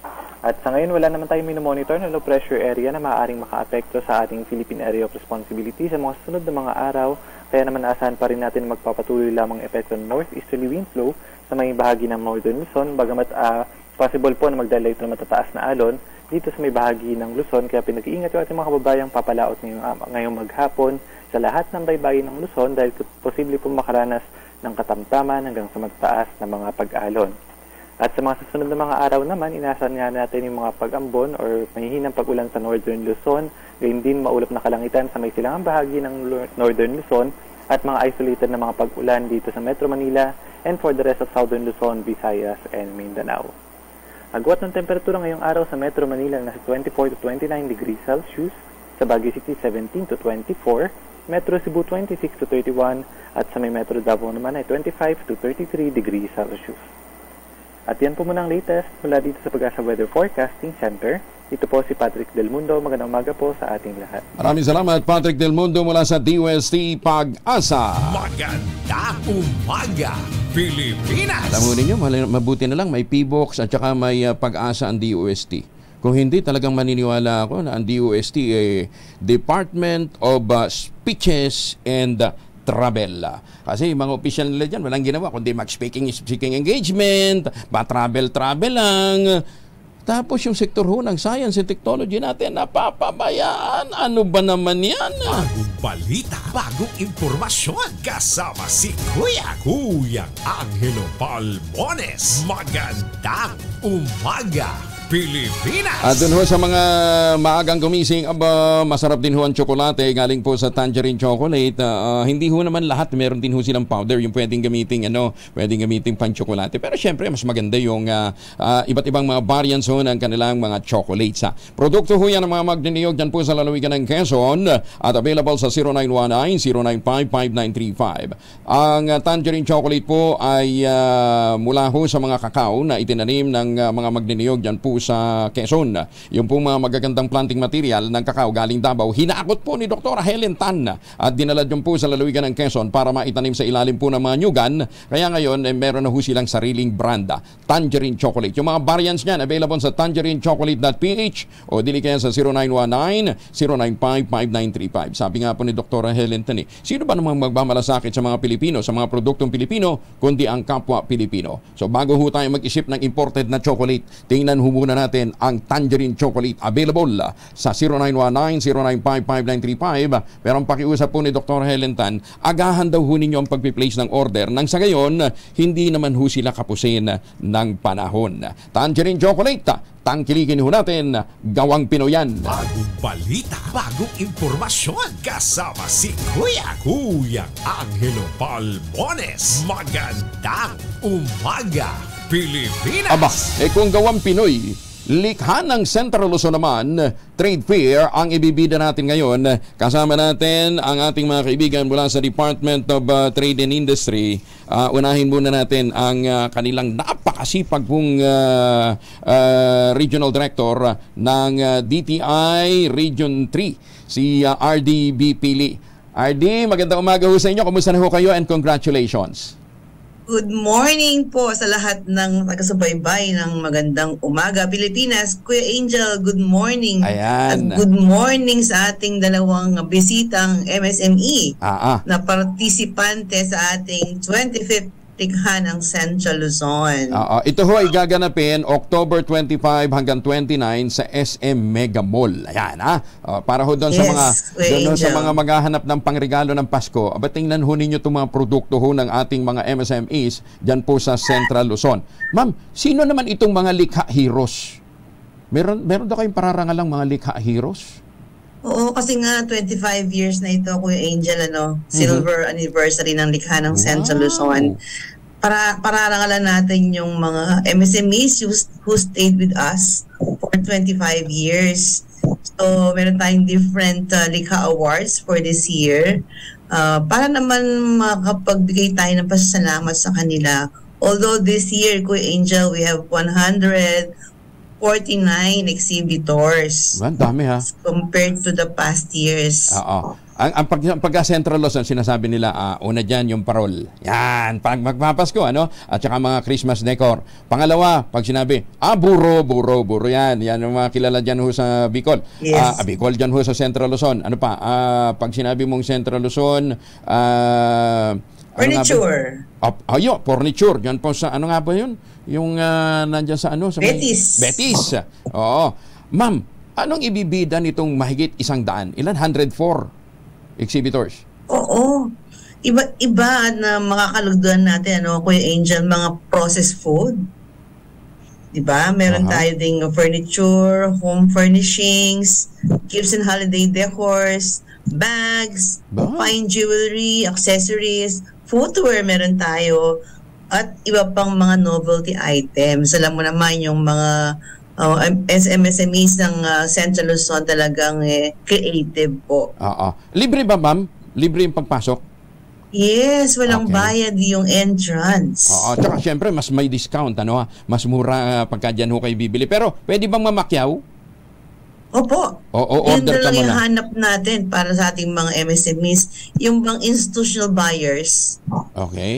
At sa ngayon, wala naman tayong minomonitor na low pressure area na maaaring makaapekto sa ating Philippine Area of Responsibility sa mga sunod na mga araw, kaya naman naasahan pa rin natin magpapatuloy lamang epekto ng northeasterly wind flow sa may bahagi ng northern Luzon, bagamat possible po na magdala ito ng matataas na alon dito sa may bahagi ng Luzon, kaya pinag-iingat yung ating mga kababayang papalaot ngayong maghapon sa lahat ng baybayin ng Luzon dahil posible po makaranas ng katamtaman hanggang sa magtaas na mga pag-alon. At sa mga susunod na mga araw naman, inaasahan nga natin yung mga pag-ambon or mahihinang pag-ulan sa northern Luzon, gayon din maulap na kalangitan sa may silangang bahagi ng northern Luzon at mga isolated na mga pag-ulan dito sa Metro Manila and for the rest of southern Luzon, Visayas, and Mindanao. Agwat ng temperatura ngayong araw sa Metro Manila nasa 24 to 29 degrees Celsius, sa Baguio City 17 to 24, Metro Cebu 26 to 31, at sa may Metro Davao naman ay 25 to 33 degrees Celsius. At yan po muna ang latest mula dito sa Pag-asa Weather Forecasting Center. Ito po si Patrick Del Mundo. Magandang umaga po sa ating lahat. Maraming salamat, Patrick Del Mundo mula sa DOST Pag-asa. Magandang umaga, Pilipinas! Alam mo ninyo, mabuti na lang may P-Box at saka may Pag-asa ang DOST. Kung hindi, talagang maniniwala ako na ang DOST ay Department of Speeches and Travel. Kasi yung mga opisyal nila dyan, walang ginawa kundi mag-speaking engagement, travel lang. Tapos yung sektor ho ng science and technology natin, napapabayaan. Ano ba naman yan? Bagong balita, bagong impormasyon. Kasama si Kuya Angelo Palmones. Magandang umaga, Pilipinas! At dun ho sa mga maagang gumising, masarap din ho ang tsokolate galing po sa Tangerine Chocolate. Hindi ho naman lahat, meron din ho silang powder yung pwedeng gamitin pang tsokolate. Pero syempre, mas maganda yung iba't ibang mga variants ho ng kanilang mga chocolates. Produkto ho yan ng mga magniniyog dyan po sa lalawigan ng Quezon at available sa 0919-095-5935. Ang Tangerine Chocolate po ay mula ho sa mga kakao na itinanim ng mga magniniyog dyan po sa Quezon. Yung pong mga magagandang planting material ng kakao galing Davao, hinaakot po ni Dr. Helen Tan at dinala dyan po sa lalawigan ng Quezon para maitanim sa ilalim po ng mga nyugan. Kaya ngayon, meron na ho silang sariling brand, Tangerine Chocolate. Yung mga variants niyan, available sa tangerinechocolate.ph o dili kaya sa 0919-095-5935. Sabi nga po ni Dr. Helen Tan, sino ba namang magmamalasakit sa mga Pilipino, sa mga produktong Pilipino, kundi ang kapwa Pilipino? So bago ho tayo mag-isip ng imported na chocolate, tingnan ho muna natin ang Tangerine Chocolate, available sa 0919-095-5935. Pero ang pakiusap po ni Dr. Helen Tan, agahan daw ho ninyo ang pagpiplace ng order nang sa gayon, hindi naman ho sila kapusin ng panahon. Tangerine Chocolate, tangkilikin ho natin, gawang Pinoyan. Bagong balita, bagong impormasyon. Kasama si Kuya Angelo Palmones. Magandang umaga, Pilipinas! Aba, kung gawang Pinoy, likha ng Central Luzon naman, trade fair ang ibibida natin ngayon. Kasama natin ang ating mga kaibigan mula sa Department of Trade and Industry. Unahin muna natin ang kanilang napakasipag pong Regional Director ng DTI Region 3, si RDB Pili. RD, magandang umaga ho sa inyo. Kumusta na ho kayo and congratulations. Good morning po sa lahat ng taga-subaybay ng magandang umaga. Pilipinas, Kuya Angel, good morning. Ayan. At good morning sa ating dalawang bisitang MSME na partisipante sa ating 25th Tikhan ng Central Luzon. Ito ho ay gaganapin October 25 hanggang 29 sa SM Mega Mall. Ayan para ho doon sa mga maghahanap ng pangregalo ng Pasko. Tingnan ho ninyo itong mga produkto ho ng ating mga MSMEs diyan po sa Central Luzon. Ma'am, sino naman itong mga likha heroes? Meron daw kayong pararangalang mga likha heroes? Oo, kasi nga 25 years na ito, Kuya Angel, silver anniversary ng likha ng Central Luzon. Pararangalan natin yung mga MSMEs who stayed with us for 25 years. So, meron tayong different likha awards for this year. Para naman makapagbigay tayo ng pasasalamat sa kanila. Although this year, Kuya Angel, we have 149 exhibitors. Ang dami compared to the past years. Ang pagka-Central Luzon, sinasabi nila, una dyan yung parol. Yan, pag magpapasko, at saka mga Christmas decor. Pangalawa, pag sinabi, buro yan. Yan yung mga kilala dyan ho sa Bicol. Yes. Bicol dyan ho sa Central Luzon. Ano pa? Pag sinabi mong Central Luzon, furniture. Furniture. Yan po sa, ano nga ba yun? Yung nandyan sa ano? Sa Betis. Oo. Ma'am, anong ibibida nitong mahigit 100? Ilan? 104 exhibitors? Oo. Iba na makakalugduan natin, Kuya Angel, mga processed food. Diba? Meron tayo ding furniture, home furnishings, gifts and holiday decors, bags, fine jewelry, accessories, footwear meron tayo, at iba pang mga novelty items. Alam mo naman yung mga MSMEs ng Central Luzon talagang creative po. Libre ba, ma'am? Libre yung pagpasok? Yes, walang bayad yung entrance. Tsaka syempre, mas may discount, mas mura pagka dyan ho kayo bibili. Pero, pwede bang mamakyaw? Opo. Yun Order ka lang yung muna. hanap natin para sa ating mga MSMEs, yung bang institutional buyers. Okay.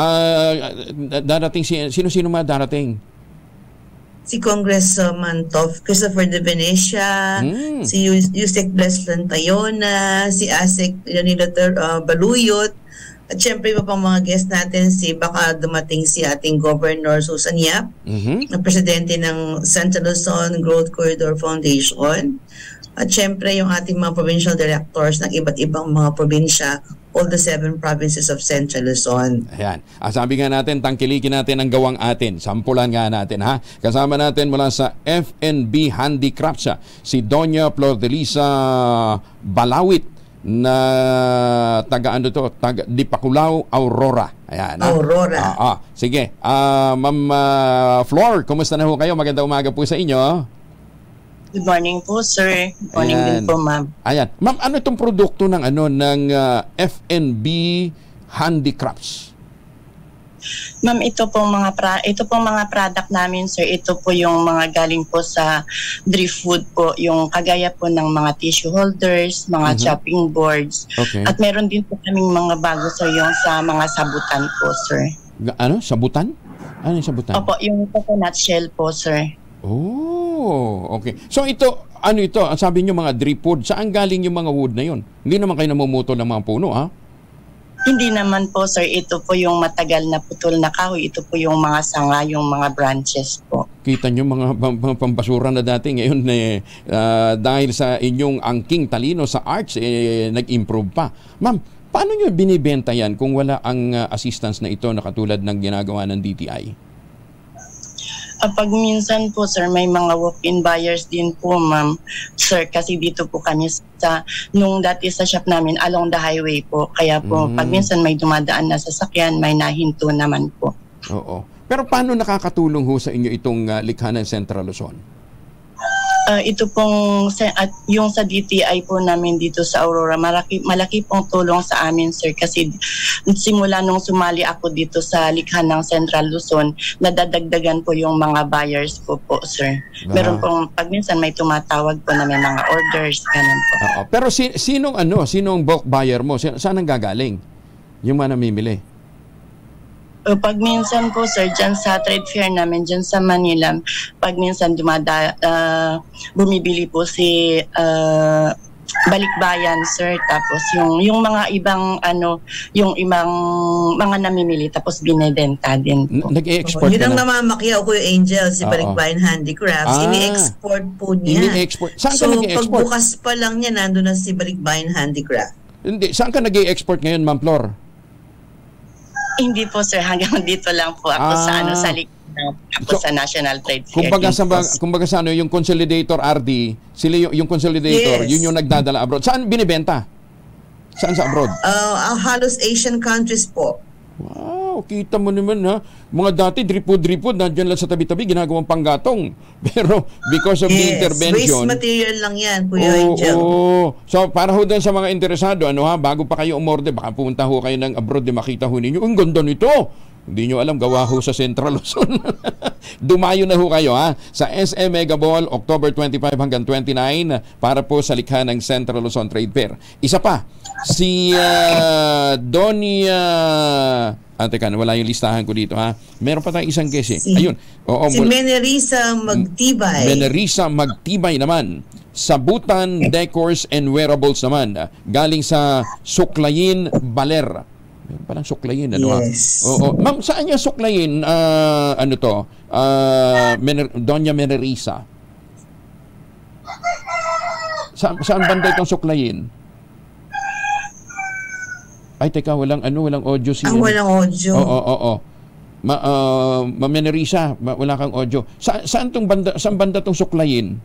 Darating, sino-sino mga darating? Si Congressman Christopher De Venecia, si Yusek Bless Lantayona, si Asek Leonilo Baluyot, at syempre iba pang mga guest natin, baka dumating si ating Governor Susan Yap, na presidente ng Central Luzon Growth Corridor Foundation, at syempre yung ating mga provincial directors ng iba't ibang mga probinsya, all the 7 provinces of Central Luzon. Ayan. Sabi nga natin, tangkilikin natin ang gawang atin. Sampulan nga natin, Kasama natin mula sa FNB Handicrafts, si Doña Flordelisa Balawit na taga Dipaculao, Aurora. Ayan. Aurora. Sige. Ma'am Flor, kumusta na ho kayo? Magandang umaga po sa inyo. Good morning po, sir. Good morning din po, ma'am. Ayan. Ma'am, ano itong produkto ng FNB Handicrafts? Ma'am, ito pong mga product namin, sir. Ito po yung mga galing po sa Drift Food po, yung kagaya po ng mga tissue holders, mga chopping boards. Okay. At meron din po kaming mga bago, sir, yung sa mga sabutan po, sir. Ano? Sabutan? Ano yung sabutan? Opo, yung coconut shell po, sir. Okay. So ito, ano ito? Ang sabi niyo mga drip wood. Saan galing yung mga wood na yun? Hindi naman kayo namumuto ng mga puno, Hindi naman po, sir. Ito po yung matagal na putol na kahoy. Ito po yung mga sanga, yung mga branches po. Kita niyo mga pampasura na dati. Ngayon, dahil sa inyong angking talino sa arts, nag-improve pa. Ma'am, paano niyo binibenta yan kung wala ang assistance na ito na katulad ng ginagawa ng DTI? Pag minsan po, sir, may mga walk-in buyers din po, ma'am. Sir, kasi dito po kami nung dati sa shop namin, along the highway po. Kaya po, pag minsan may dumadaan na sasakyan, may nahinto naman po. Oo. Pero paano nakakatulong ho sa inyo itong likha ng Central Luzon? ito pong at yung sa DTI po namin dito sa Aurora, malaki pong tulong sa amin, sir, kasi simula nung sumali ako dito sa likha ng Central Luzon, nadadagdagan po yung mga buyers po, sir. Meron pong pag minsan may tumatawag po na may mga orders, ganun po. Pero sinong bulk buyer mo? Saan ang gagaling? Yung mga namimili? Pag minsan po, sir, dyan sa trade fair namin, dyan sa Manila, pag minsan bumibili po si Balikbayan, sir, tapos yung mga ibang yung ibang mga namimili, tapos binebenta din po. Nag-i-export yun ang namamakyaw ko yung Angel, si Balikbayan Handicrafts. Ini-export po niya. Saan so, ka nag-i-export? pagbukas pa lang niya, nandun na si Balikbayan Handicraft. Hindi. Saan ka nag-i-export ngayon, Ma'am Flor? Hindi po, sir, hanggang dito lang po ako sa sa National Trade Fair. Kumbaga sa yung Consolidator RD, sila yung Consolidator, yun yung nagdadala abroad. Saan binibenta? Saan sa abroad? Halos Asian countries po. Wow, kita mo naman ha. Mga dati dripod, nandiyan lang sa tabi-tabi, ginagawang panggatong. Pero because of the intervention... waste material lang yan, Kuya Angel. So, para ho doon sa mga interesado, bago pa kayo umorder, baka pumunta ho kayo ng abroad, makita ho ninyo, ang ganda nito. Hindi nyo alam, gawa ho sa Central Luzon. Dumayo na ho kayo sa SM Mega Ball, October 25 hanggang 29 para po sa likha ng Central Luzon Trade Fair. Isa pa, si Donia... teka, wala yung listahan ko dito Meron pa tayong isang guest Ayun. Si Menerisa Magtibay. Menerisa Magtibay naman. Sabutan Decors and Wearables naman. Galing sa Suklayin, Baler. Parang Suklayin, Yes. Ma'am, saan niya Suklayin? Doña Menerisa. Saan banda itong Suklayin? Ay, teka, walang audio siya. Walang audio. Oo. Ma'am Menerisa, wala kang audio. Saan banda tong Suklayin?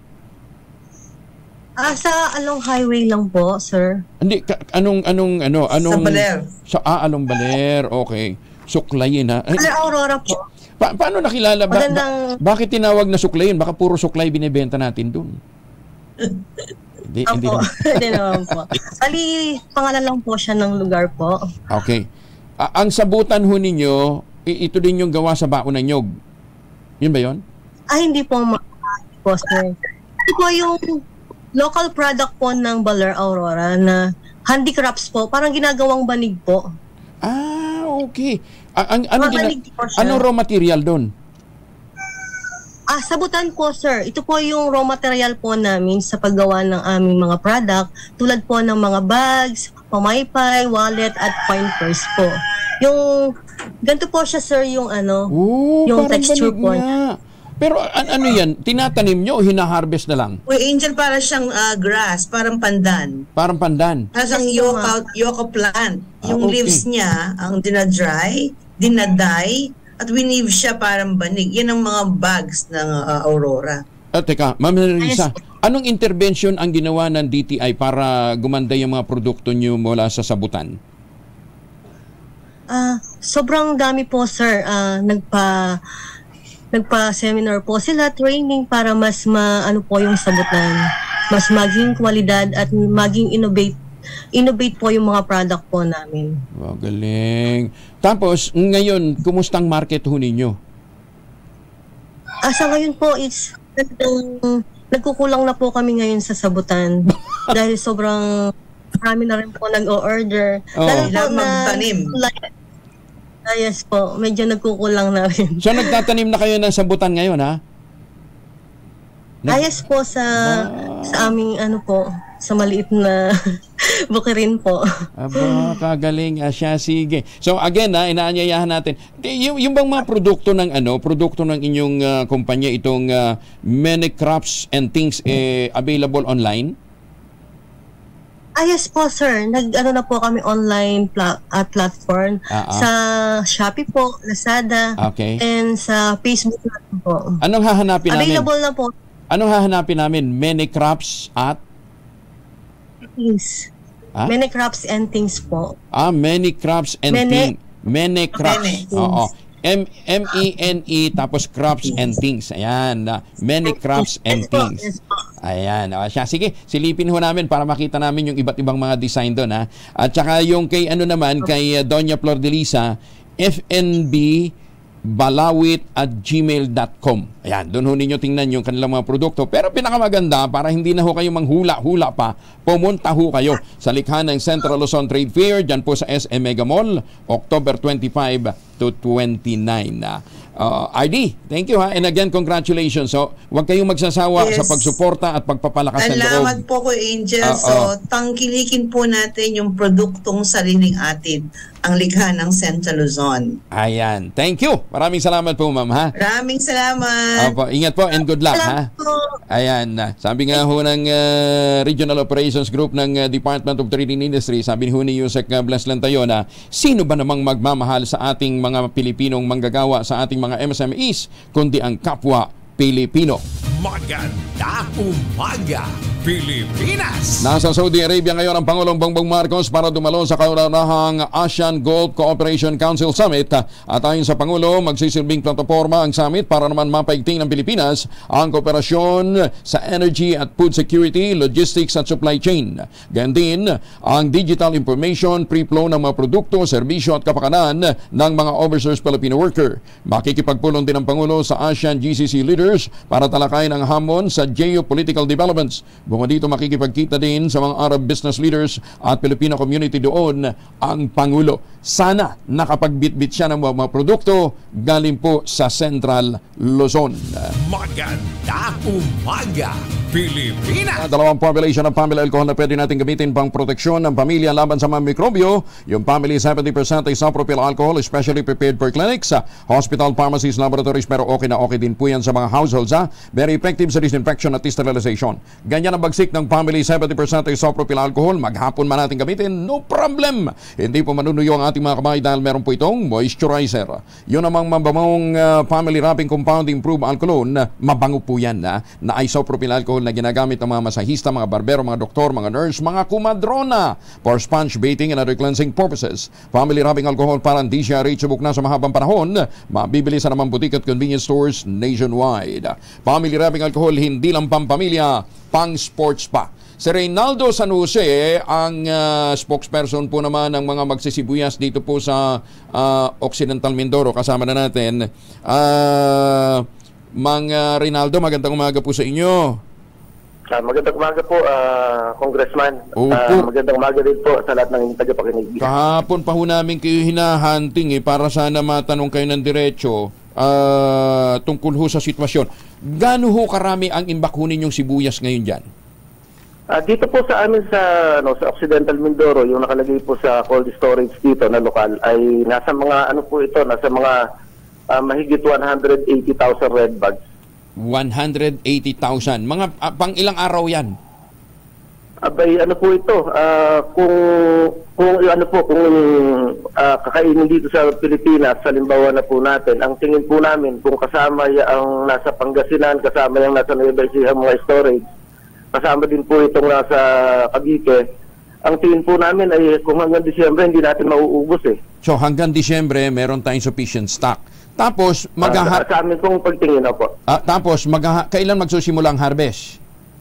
Sa Along Highway lang po, sir. Hindi, anong sa Baler. Along Baler, okay. Suklayin Aurora po. Paano nakilala? Bakit tinawag na Suklayin? Baka puro suklay binibenta natin dun. Hindi naman po. Bali, pangalan lang po siya ng lugar po. Okay. Ang sabutan ho ninyo, ito din yung gawa sa Baon ng Nyog. Yun ba yun? Hindi po, sir. Ito po yung local product po ng Baler Aurora na handicrafts po, parang ginagawang banig po. Okay. Anong raw material doon? Sabutan po, sir. Ito po yung raw material po namin sa paggawa ng aming mga product, tulad po ng mga bags, pamaypay, wallet, at coin purse po. Yung, ganito po siya, sir, yung yung texture po. Pero ano yan? Tinatanim nyo o hinaharvest na lang? Angel, para siyang grass, parang pandan. Parang pandan? Parang yucca plant. Yung leaves niya, ang dinadry, dinaday, at winive siya parang banig. Yan ang mga bags ng Aurora. Teka, Ma'am Risa, anong intervention ang ginawa ng DTI para gumanda yung mga produkto nyo mula sa sabutan? Sobrang dami po, sir. Nagpa-seminar po sila, training para mas po yung sabutan. Mas maging kwalidad at maging innovate po yung mga product po namin. Wow, galing. Tapos, ngayon, kumustang market ho ninyo? Sa ngayon po, nagkukulang na po kami ngayon sa sabutan. Dahil sobrang marami na rin po nag-o-order. Lalo po magtanim. Yes po, medyo nagkukulang na rin. So nagtatanim na kayo ng sabutan ngayon, ha? Yes po, sa aming sa maliit na bukirin po. Aba, kagaling siya. Sige. So again, inaanyayahan natin. Yung bang mga produkto ng inyong kumpanya, itong Many Crafts and Things available online? Yes po, sir. Na po kami online platform sa Shopee po, Lazada, and sa Facebook natin po. Anong hahanapin namin? Available na po. Anong hahanapin namin? Many Crafts at? Things. Many Crafts and Things po. Many Crafts and Things. Many Crafts. Oo. M-E-N-E tapos Crafts and Things. Ayan. Many Crafts and Things. Ayan. Siya. Sige, silipin ho namin para makita namin yung iba't ibang mga design doon, ha. At saka yung kay kay Doña Flor de Lisa, fnbbalawit@gmail.com. Ayan, doon ho ninyo tingnan yung kanilang mga produkto. Pero pinakamaganda, para hindi na ho kayo manghula-hula pa, pumunta ho kayo sa likha ng Central Luzon Trade Fair, dyan po sa SM Mega Mall, October 25 to 29. RD, thank you, ha. And again, congratulations. So, huwag kayong magsasawa sa pagsuporta at pagpapalakas ng loob. Salamat po ko, Angel. So, tangkilikin po natin yung produktong sariling atin, ang likha ng Central Luzon. Ayan. Thank you. Maraming salamat po, ma'am, ha. Maraming salamat. Opo, ingat po and good luck, ha. Ayan. Sabi nga ho ng Regional Operations Group ng Department of Trading Industry, sabi ho ni Yusek Blas Lantayon, na sino ba namang magmamahal sa ating mga Pilipinong manggagawa, sa ating mga MSMEs, kundi ang kapwa Pilipino. Magandang umaga, Pilipinas! Nasa Saudi Arabia ngayon ang Pangulong Bongbong Marcos para dumalo sa kaunahang ASEAN Gulf Cooperation Council Summit. At ayon sa Pangulo, magsisilbing plataforma ang summit para naman mapaigting ng Pilipinas ang kooperasyon sa energy at food security, logistics at supply chain. Ganyan din ang digital information, pre-flow ng mga produkto, serbisyo at kapakanan ng mga overseas Filipino worker. Makikipagpulong din ang Pangulo sa ASEAN GCC leaders para talakayin ang hamon sa geopolitical developments. Bukod dito, makikipagkita din sa mga Arab business leaders at Filipino community doon ang Pangulo. Sana nakapagbitbit siya ng mga produkto galing po sa Central Luzon. Magandang umaga, Pilipinas! Dalawang formulation ng Family Alcohol na pwede natin gamitin pang proteksyon ng pamilya laban sa mga mikrobyo. Yung Family 70% isopropyl alcohol, especially prepared for clinics, hospital, pharmacies, laboratories, pero okay na okay din po yan sa mga households. Very effective sa disinfection at sterilization. Ganyan ang bagsik ng Family 70% isopropyl alcohol. Maghapon man natin gamitin, no problem. Hindi po manunuyo ang ating mga kamay dahil meron po itong moisturizer. Yun namang mabamong Family Wrapping Compound Improved Alcoholone, mabango po yan na isopropyl alcohol na ginagamit ng mga masahista, mga barbero, mga doktor, mga nurse, mga kumadrona for sponge baiting and other cleansing purposes. Family Wrapping Alcohol para hindi siya subok na sa mahabang panahon. Mabibili sa naman butik at convenience stores nationwide. Family Wrapping Alcohol, hindi lang pampamilya, pang sports pa. Si Reynaldo San Jose, ang spokesperson po naman ng mga magsisibuyas dito po sa Occidental Mindoro. Kasama na natin. Mang Reynaldo, magandang umaga po sa inyo. Magandang umaga po, Congressman. Magandang umaga din po sa lahat ng tagapakinig. Kahapon pa ho namin kayo hinahunting para sana matanong kayo ng diretso tungkol ho sa sitwasyon. Gaano ho karami ang imbak ho ninyong sibuyas ngayon dyan? Dito po sa amin sa Occidental Mindoro, yung nakalagay po sa cold storage dito na lokal, ay nasa mga nasa mga mahigit 180,000 red bags. 180,000. Mga pang ilang araw yan? Abay, po ito? Kung kakainin dito sa Pilipinas, halimbawa na po natin, ang tingin po namin kung kasama ang nasa Pangasinan, kasama yung nasa Nueva Ecija mga storage, kasama din po itong nasa Cavite, ang tingin po namin ay kung hanggang Disyembre hindi natin mauubos eh. So hanggang Disyembre meron tayong sufficient stock. Tapos sa amin pong pagtingin po. Tapos kailan magsusimula ang harvest?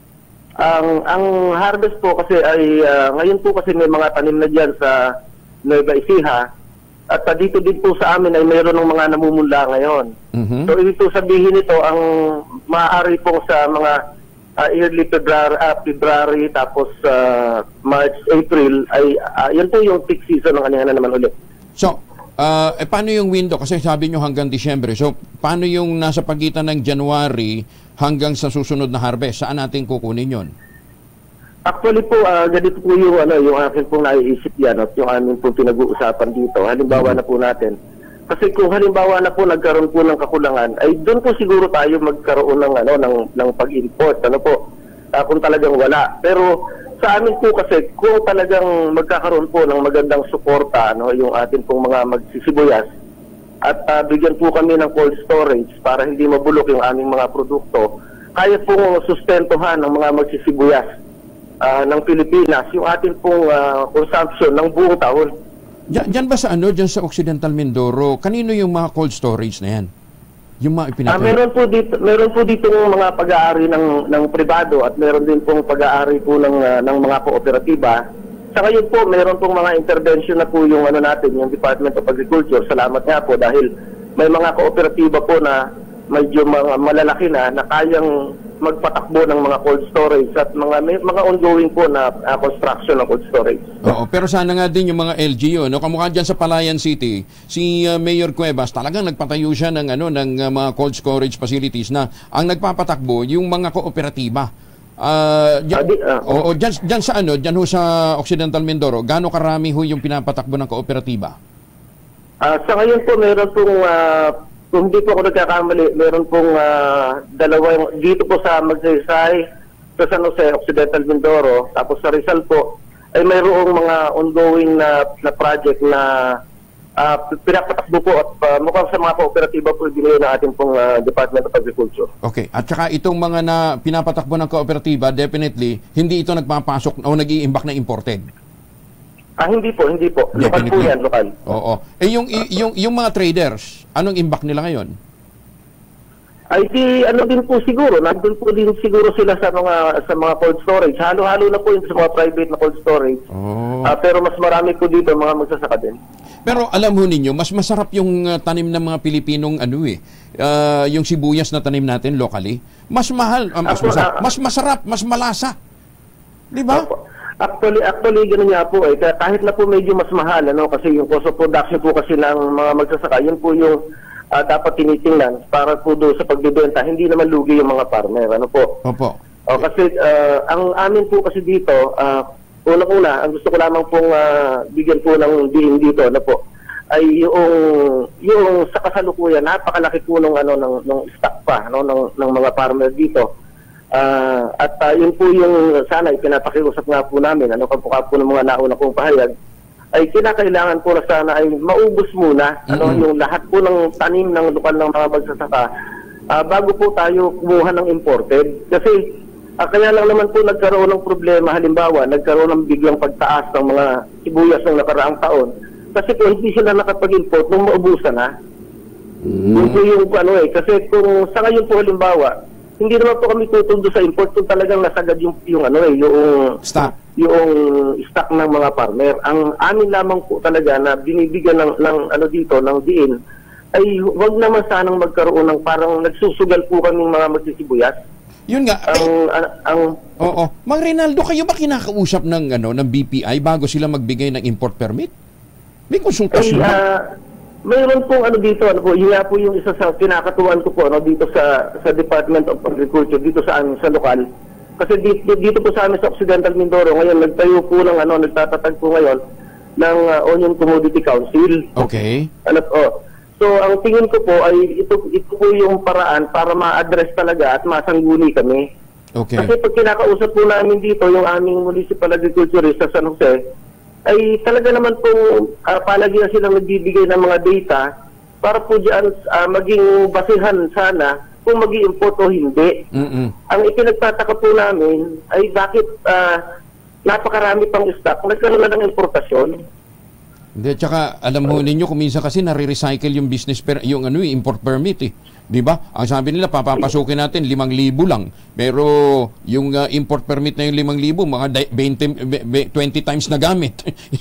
Ang harvest po kasi ay ngayon po kasi may mga tanim na diyan sa Nueva Ecija at dito din po sa amin ay mayroon ng mga namumunla ngayon. So ito sabihin ito ang maaari po sa mga early February tapos March, April ay yan po yung peak season ng kanihan na naman ulit. So paano yung window? Kasi sabi nyo hanggang Disyembre. So, paano yung nasa pagitan ng January hanggang sa susunod na harvest? Saan natin kukunin yon? Actually po, ganito po yung akin pong naiisip yan at yung aming pong pinag-uusapan dito. Halimbawa na po natin. Kasi kung halimbawa na po nagkaroon po ng kakulangan, ay doon po siguro tayo magkaroon ng pag-import. Kung talagang wala. Pero sa amin po kasi, kung talagang magkakaroon po ng magandang suporta, yung atin pong mga magsisibuyas, at bigyan po kami ng cold storage para hindi mabulok yung aming mga produkto, kaya pong sustentuhan ng mga magsisibuyas ng Pilipinas, yung atin pong consumption ng buong taon. Diyan ba sa diyan sa Occidental Mindoro, kanino yung mga cold storage na yan? Yung mga ipinatay? Meron po dito ng mga pag-aari ng pribado at meron din pong pag-aari po ng mga kooperatiba. Sa ngayon po, meron pong mga intervention na po yung natin, yung Department of Agriculture. Salamat nga po dahil may mga kooperatiba po na medyo mga malalaki na kayang magpatakbo ng mga cold storage at mga ongoing po na construction ng cold storage. Oo, pero sana nga din yung mga LGU, no? Kamukha dyan sa Palayan City, si Mayor Cuevas talagang nagpatayo siya ng mga cold storage facilities na ang nagpapatakbo yung mga kooperatiba. Diyan sa sa Occidental Mindoro, gaano karami ho yung pinapatakbo ng kooperatiba? Sa ngayon po meron pong kung hindi po ako nagkakamali, meron pong dalawa dito po sa Magsaysay, sa San Jose, Occidental Mindoro, tapos sa Rizal po, ay mayroong mga ongoing na project na pinapatakbo po at mukhang sa mga kooperatiba po ibigay ng ating pong Department of Agriculture. Okay. At saka itong mga na pinapatakbo ng kooperatiba, definitely, hindi ito nagpapasok o nag-iimbak na imported. Hindi po. Lokal po yan, lokal. Oo. Yung mga traders, anong imbak nila ngayon? Ay din po siguro, nandun po din siguro sila sa mga cold storage. Halo-halo na po yung sa mga private na cold storage. Pero mas marami po dito mga magsasaka din. Pero alam mo ninyo, mas masarap yung tanim ng mga Pilipinong yung sibuyas na tanim natin locally. Mas mahal, mas masarap, mas malasa. Di ba? Actually, ganun nga po kahit na po medyo mas mahal, kasi yung cost of production po kasi ng mga magsasaka, yun po yung dapat tinitingnan para po doon sa pagbibenta, hindi naman lugi yung mga farmer, Opo. Kasi ang amin po kasi dito, unang-una, ang gusto ko lamang pong bigyan po ng diin dito, ay yung sa kasalukuyan, napakalaki po ng stock pa, ng mga farmer dito. At yun po yung sana ipinapakiusap nga po namin, kapag po ng mga nauna kong pahayag, ay kinakailangan po na sana ay maubos muna yung lahat po ng tanim ng lokal ng mga magsasaka bago po tayo kumuha ng imported. Kasi kaya lang naman po nagkaroon ng problema, halimbawa, nagkaroon ng biglang pagtaas ng mga sibuyas ng nakaraang taon. Kasi po hindi sila nakapag-import nung maubusan na. Yun po yung kasi kung sa ngayon po halimbawa, hindi naman po kami tutundo sa import kung talagang nasagad yung stock. Yung stock ng mga farmer. Ang amin lamang po talaga na binibigyan ng diin ay wag naman sanang magkaroon ng parang nagsusugal po kaming mga magsisibuyas. Yun nga. Oo. Mang Rinaldo, kayo ba kinakausap ng BPI bago sila magbigay ng import permit? May konsultasyon ba? Mayroon pong dito, yun nga po yung isa sa kinakatuwan ko po dito sa Department of Agriculture, dito sa amin, sa lokal. Kasi dito po sa amin sa Occidental Mindoro, ngayon nagtayo po ng nagtatatag po ngayon ng Onion Commodity Council. Okay. So ang tingin ko po ay ito po yung paraan para ma-address talaga at masangguni kami. Okay. Kasi pag kinakausap po namin dito yung aming municipal agriculturist sa San Jose, ay talaga naman pong palagi na silang nagbibigay ng mga data para po dyan maging basihan sana kung mag-i-import o hindi. Ang ipinagtataka po namin ay bakit napakarami pang stock, nagkaroon na ng importasyon. Hindi, tsaka alam mo ninyo kung minsan kasi nare-recycle yung business yung import permit Di ba? Ang sabi nila, papapasukin natin 5,000 lang. Pero yung import permit na yung 5,000, mga 20 times na gamit.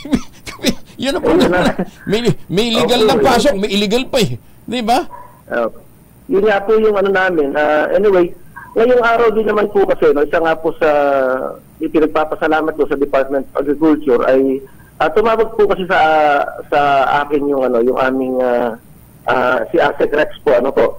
Yun ang problema. May legal na pasok, may illegal pa Di ba? Yun nga po yung namin. Anyway, ngayong araw din naman po kasi, isa nga po sa pinagpapasalamat ko sa Department of Agriculture ay tumawag po kasi sa akin yung aming si Asek Rex po,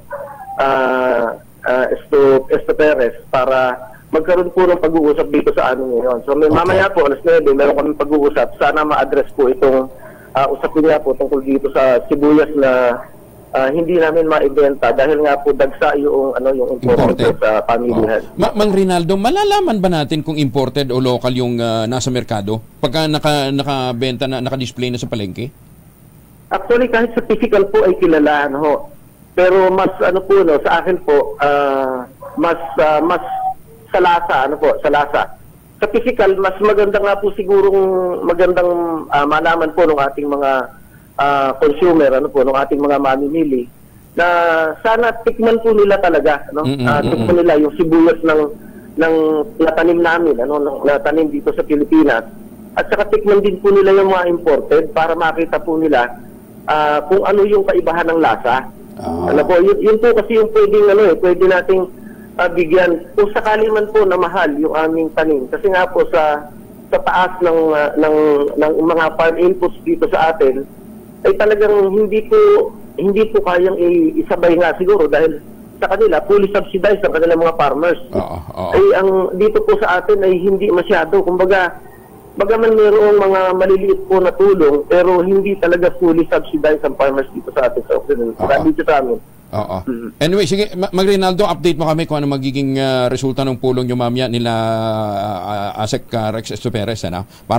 Esto Perez, para magkaroon po ng pag-uusap dito sa amin ngayon. So mamaya po, alas 9, meron kami pag-uusap. Sana ma-address po itong usapin nga po tungkol dito sa sibuyas na hindi namin maibenta dahil nga po dagsa yung imported sa pamilihan. Mang Rinaldo, malalaman ba natin kung imported o local yung nasa merkado pagka nakabenta na, naka-display na sa palengke? Actually, kahit sa physical po ay kilala, pero mas sa akin po mas sa lasa, sa lasa. Sa physical, mas maganda nga po sigurong magandang malaman po ng ating mga consumer, ng ating mga mamimili na sana tikman po nila talaga, no? Tikman nila yung sibuyas ng natanim namin, natanim dito sa Pilipinas. At saka tikman din po nila yung mga imported para makita po nila kung ano yung kaibahan ng lasa. Po, yun po kasi yung pwede nating bigyan kung sakali man po na mahal yung aming tanim. Kasi nga po sa taas ng mga farm inputs dito sa atin ay talagang hindi po kayang isabay nga siguro dahil sa kanila fully subsidized ang kanilang mga farmers. Ay ang dito po sa atin ay hindi masyado, kumbaga bagaman mayroong mga maliliit po na tulong pero hindi talaga fully subsidized ang farmers dito sa atin sa Occident. Dito sa amin. Anyway, sige, Mag-Rinaldo, update mo kami kung ano magiging resulta ng pulong nyo mamaya nila ASEC Rex Estoperes, para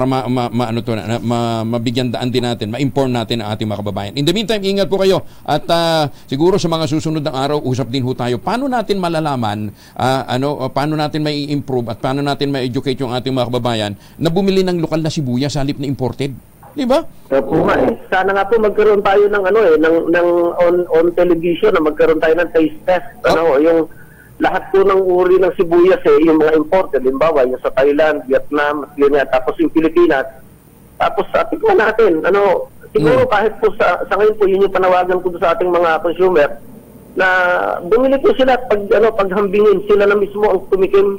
mabigyan daan din natin, ma-inform natin ang ating mga kababayan. In the meantime, ingat po kayo at siguro sa mga susunod ng araw, usap din ho tayo. Paano natin malalaman, paano natin may improve at paano natin ma-educate yung ating mga kababayan na bumili ng lokal na sibuyas sa halip na imported? Di ba? Sana nga po magkaroon tayo ng on television na magkaroon tayo ng taste test. Yung lahat po ng uri ng sibuyas yung mga imported, limbawa yung sa Thailand, Vietnam, tapos yung Pilipinas. Tapos tikman natin. Siguro kahit po sa ngayon po yun yung panawagan ko sa ating mga consumer na bumili po sila at paghambingin sila na mismo ang tumikim.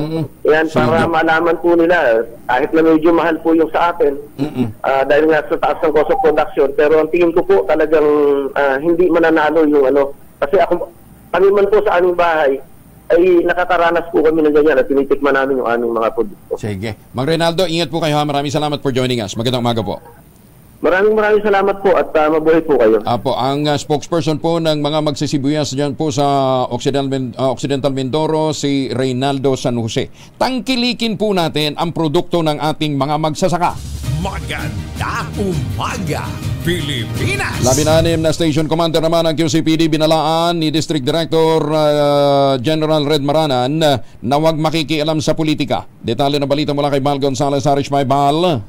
Yan, para malaman po nila kahit na medyo mahal po yung sa atin dahil nga sa taas ng cost of production, pero ang tingin ko po talagang hindi mananalo yung kasi kami man po sa aming bahay ay nakakaranas po kami ng ganyan at tinitikman namin yung aming mga produkto. Sige. Mag-Rinaldo, ingat po kayo ha. Maraming salamat for joining us. Magandang umaga po. Maraming salamat po at mabuhay po kayo. Ang spokesperson po ng mga magsisibuyas dyan po sa Occidental Mindoro, si Reynaldo San Jose. Tangkilikin po natin ang produkto ng ating mga magsasaka. Magandang umaga, Pilipinas! 16 na station commander naman ng QCPD binalaan ni District Director General Red Maranan na huwag makikialam sa politika. Detalye na balita mula kay Bal Gonzales, Harish Bal.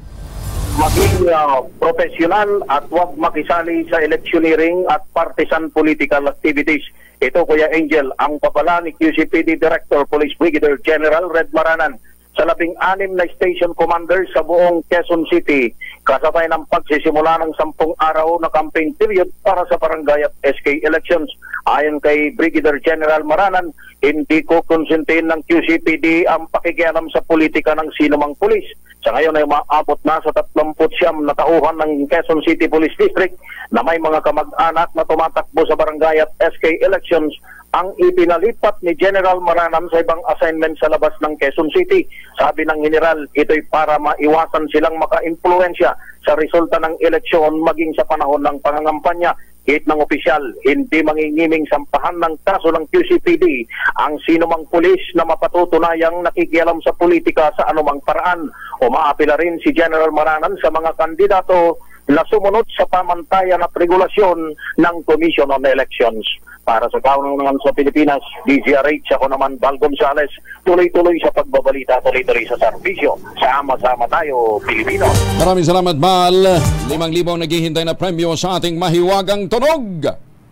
Maging profesional at huwag makisali sa electioneering at partisan political activities. Ito, Kuya Angel, ang papala ni QCPD Director Police Brigadier General Red Maranan sa 16 na station commander sa buong Quezon City, kasabay ng pagsisimula ng 10 araw na campaign period para sa barangay at SK elections. Ayon kay Brigadier General Maranan, hindi ko konsentin ng QCPD ang pakikialam sa politika ng sinumang pulis. Sa ngayon ay maabot na sa 39 na tauhan ng Quezon City Police District na may mga kamag-anak na tumatakbo sa barangay at SK elections ang ipinalipat ni General Maranan sa ibang assignment sa labas ng Quezon City. Sabi ng General, ito'y para maiwasan silang maka-impluensya sa resulta ng eleksyon maging sa panahon ng pangangampanya. Hit ng opisyal, hindi mangingiming sampahan ng kaso ng QCPD ang sinumang pulis na mapatutunayang nakikialam sa politika sa anumang paraan. Umaapila rin si General Maranan sa mga kandidato na sumunod sa pamantayan at regulasyon ng Commission on Elections. Para sa Kaunangan sa Pilipinas, DZRH, ako naman Bal Gonzales, tuloy-tuloy sa pagbabalita, tuloy-tuloy sa serbisyo. Sama-sama tayo, Pilipino. Maraming salamat, Bal. 5,000 naghihintay na premyo sa ating mahiwagang tunog.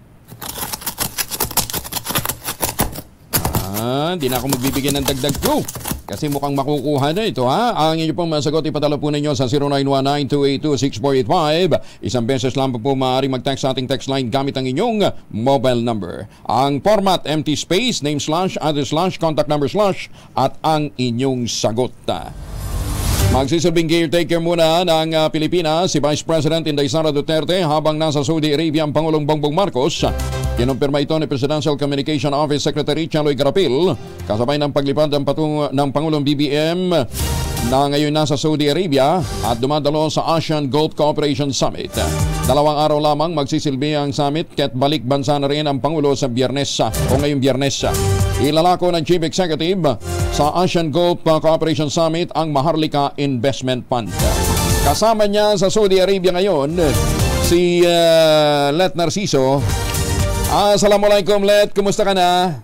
Hindi na ako magbibigay ng dagdag clue kasi mukhang makukuha na ito, ha? Ang inyo pong masagot, ipatalo po ninyo sa 0919-282-6485. Isang beses lang po maaaring mag-text sa ating text line gamit ang inyong mobile number. Ang format, empty space, name slash, address slash, contact number slash, at ang inyong sagot. Magsisilbing caretaker muna ng Pilipinas si Vice President Inday Sara Duterte habang nasa Saudi Arabia ang Pangulong Bongbong Marcos. Kinumpirma ito ni Presidential Communication Office Secretary Chaloy Garapil kasabay ng paglipad ng Pangulong BBM na ngayon nasa Saudi Arabia at dumadalo sa ASEAN Gulf Cooperation Summit. 2 araw lamang magsisilbi ang summit kaya't balik bansa na rin ang Pangulo sa ngayong Biyernes. Ilalako ng Chief Executive sa ASEAN Gulf Cooperation Summit ang Maharlika Investment Fund. Kasama niya sa Saudi Arabia ngayon si Let Narciso. Assalamualaikum, Let. Kumusta ka na?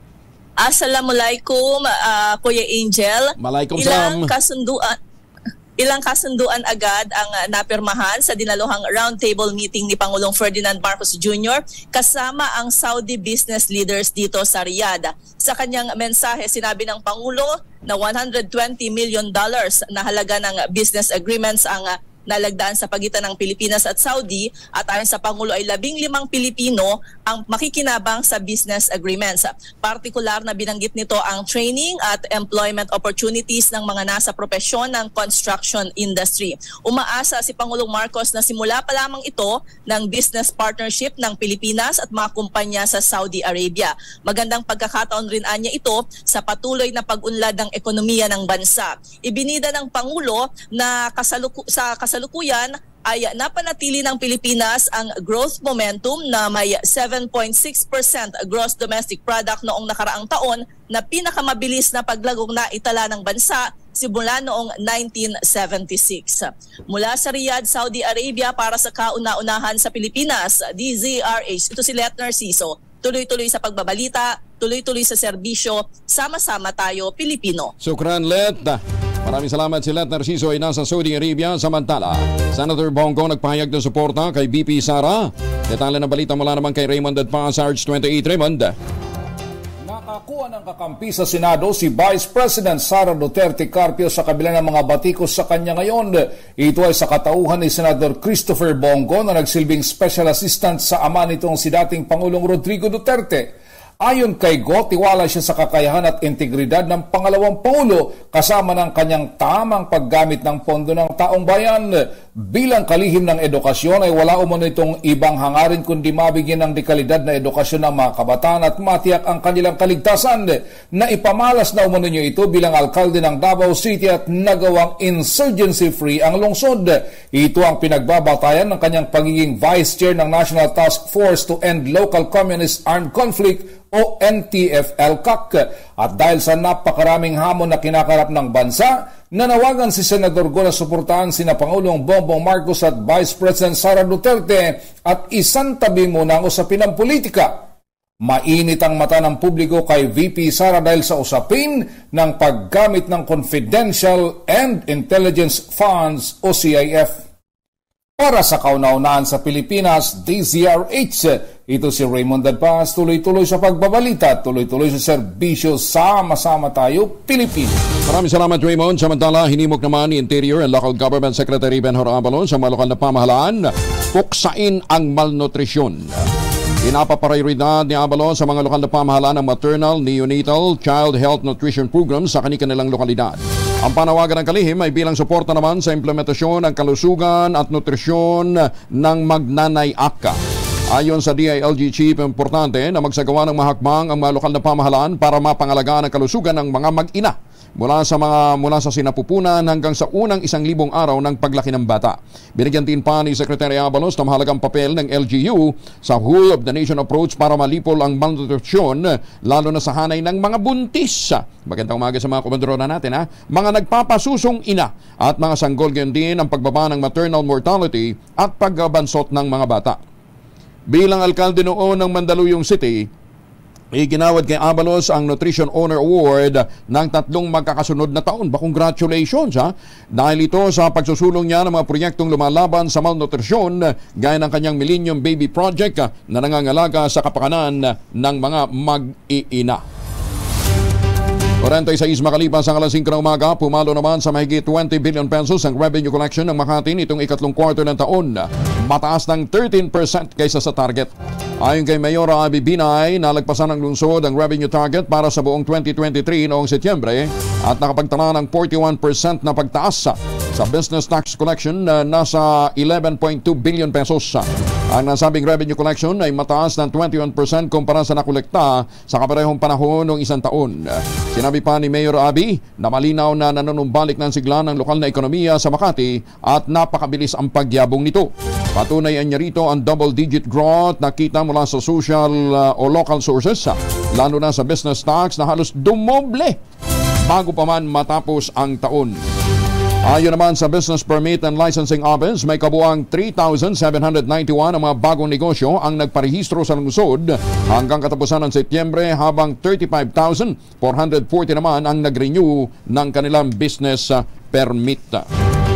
Assalamualaikum, Kuya Angel. Malaikum salam. Ilang kasunduan? ilang kasunduan agad ang napirmahan sa dinaluhang roundtable meeting ni Pangulong Ferdinand Marcos Jr. kasama ang Saudi business leaders dito sa Riyadh. Sa kanyang mensahe, sinabi ng Pangulo na $120 million na halaga ng business agreements ang nalagdaan sa pagitan ng Pilipinas at Saudi, at ayon sa Pangulo ay 15 Pilipino ang makikinabang sa business agreements. Partikular na binanggit nito ang training at employment opportunities ng mga nasa propesyon ng construction industry. Umaasa si Pangulong Marcos na simula pa lamang ito ng business partnership ng Pilipinas at mga kumpanya sa Saudi Arabia. Magandang pagkakataon rin anya ito sa patuloy na pag-unlad ng ekonomiya ng bansa. Ibinida ng Pangulo na sa kasalukuyan ay napanatili ng Pilipinas ang growth momentum na may 7.6% gross domestic product noong nakaraang taon na pinakamabilis na paglagong na itala ng bansa simula noong 1976. Mula sa Riyadh, Saudi Arabia para sa kauna-unahan sa Pilipinas, DZRH. Ito si Let Narciso. Tuloy-tuloy sa pagbabalita, tuloy-tuloy sa serbisyo, sama-sama tayo Pilipino. Sukran, Let. Maraming salamat. Si Let Narciso ay nasa Saudi Arabia. Samantala, Senator Bongo nagpahayag ng suporta kay VP Sara. Detalye ng balita mula naman kay Raymond Adpa, Sarge 28. Raymond. Nakakuha ng kakampi sa Senado si Vice President Sara Duterte Carpio sa kabila ng mga batikos sa kanya ngayon. Ito ay sa katauhan ni Senador Christopher Bongo na nagsilbing special assistant sa ama nitong si dating Pangulong Rodrigo Duterte. Ayon kay Go, tiwala siya sa kakayahan at integridad ng pangalawang Pangulo kasama ng kanyang tamang paggamit ng pondo ng taong bayan. Bilang kalihim ng edukasyon ay wala umano itong ibang hangarin kundi mabigyan ng dekalidad na edukasyon ng mga kabataan at matiyak ang kanilang kaligtasan. Na ipamalas na umano niyo ito bilang alkalde ng Davao City at nagawang insurgency-free ang lungsod. Ito ang pinagbabatayan ng kanyang pagiging Vice Chair ng National Task Force to End Local Communist Armed Conflict o NTF-ELCAC. At dahil sa napakaraming hamon na kinakarap ng bansa, nanawagan si Senador Go na suportahan sina Pangulong Bongbong Marcos at Vice President Sara Duterte at isantabi muna ang usapin ng politika. Mainit ang mata ng publiko kay VP Sara dahil sa usapin ng paggamit ng Confidential and Intelligence Funds o CIF. Para sa kauna-unahan sa Pilipinas, DZRH, ito si Raymond Adpas, tuloy-tuloy sa pagbabalita, tuloy-tuloy sa serbisyo, sama-sama tayo, Pilipinas. Maraming salamat, Raymond. Samantala, hinimok naman ni Interior and Local Government Secretary Benhur Abalon sa mga lokal na pamahalaan, puksain ang malnutrisyon. Inapaprioridad ni Abalon sa mga lokal na pamahalaan ng maternal, neonatal, child health nutrition program sa kanilang lokalidad. Ang panawagan ng kalihim ay bilang suporta naman sa implementasyon ng kalusugan at nutrisyon ng Magnanay Act. Ayon sa DILG Chief, importante na magsagawa ng mahakbang ang mga lokal na pamahalaan para mapangalagaan ang kalusugan ng mga mag-ina mula sa sinapupunan hanggang sa unang 1,000 araw ng paglaki ng bata. Binigyan din pa ni Secretary Abalos ng mahalagang papel ng LGU sa whole of the nation approach para malipol ang malnutrisyon lalo na sa hanay ng mga buntis. Magandang umaga sa mga komandorona natin, mga nagpapasusong ina at mga sanggol, gayon din ang pagbaba ng maternal mortality at pagbansot ng mga bata. Bilang alkalde noon ng Mandaluyong City, iginawad kay Abalos ang Nutrition Honor Award ng 3 magkakasunod na taon. Congratulations dahil ito sa pagsusulong niya ng mga proyektong lumalaban sa malnutrisyon gaya ng kanyang Millennium Baby Project na nangangalaga sa kapakanan ng mga mag-iina. 46 makalipas ang alas 5 ng umaga, pumalo naman sa mahigit 20 billion pesos ang revenue collection ng Makati nitong ikatlong quarter ng taon. Mataas ng 13% kaysa sa target. Ayon kay Mayor Abby Binay, nalagpasan ng lungsod ang revenue target para sa buong 2023 noong Setyembre at nakapagtala ng 41% na pagtaas sa business tax collection na nasa 11.2 billion pesos. Ang nasabing revenue collection ay mataas ng 21% kumpara sa nakolekta sa kaparehong panahon ng isang taon. Sinabi pa ni Mayor Abby na malinaw na nanunumbalik ng sigla ng lokal na ekonomiya sa Makati at napakabilis ang pagyabong nito. Patunayan niya rito ang double-digit growth na kita mula sa social o local sources, lalo na sa business tax na halos dumoble bago pa man matapos ang taon. Ayon naman sa Business Permit and Licensing Office, may kabuang 3,791 ang mga bagong negosyo ang nagparehistro sa lungsod hanggang katapusan ng Setyembre, habang 35,440 naman ang nag-renew ng kanilang business permit.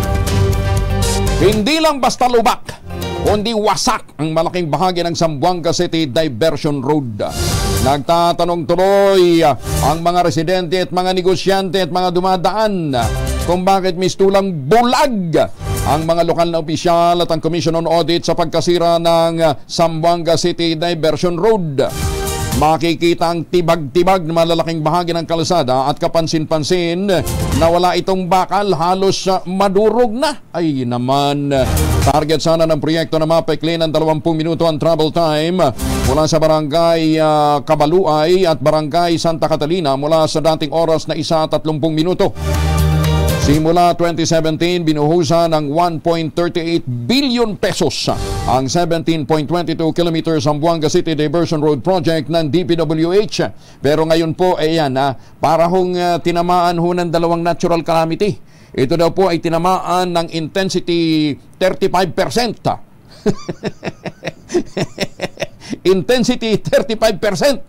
Hindi lang basta lubak, kundi wasak ang malaking bahagi ng Zamboanga City Diversion Road. Nagtatanong tuloy ang mga residente at mga negosyante at mga dumadaan kung bakit mistulang bulag ang mga lokal na opisyal at ang Commission on Audit sa pagkasira ng Zamboanga City Diversion Road. Makikita ang tibag-tibag na malalaking bahagi ng kalsada at kapansin-pansin na wala itong bakal, halos madurog na. Ay naman, target sana ng proyekto na mapekli ng 20 minuto ang travel time mula sa barangay Kabaluay at barangay Santa Catalina mula sa dating oras na 30 minuto. Simula 2017, binuhusan ng 1.38 billion pesos ang 17.22 kilometers Zamboanga City Diversion Road Project ng DPWH. Pero ngayon po, para hong tinamaan ho ng dalawang natural calamity. Ito daw po ay tinamaan ng intensity 35%. Intensity 35%.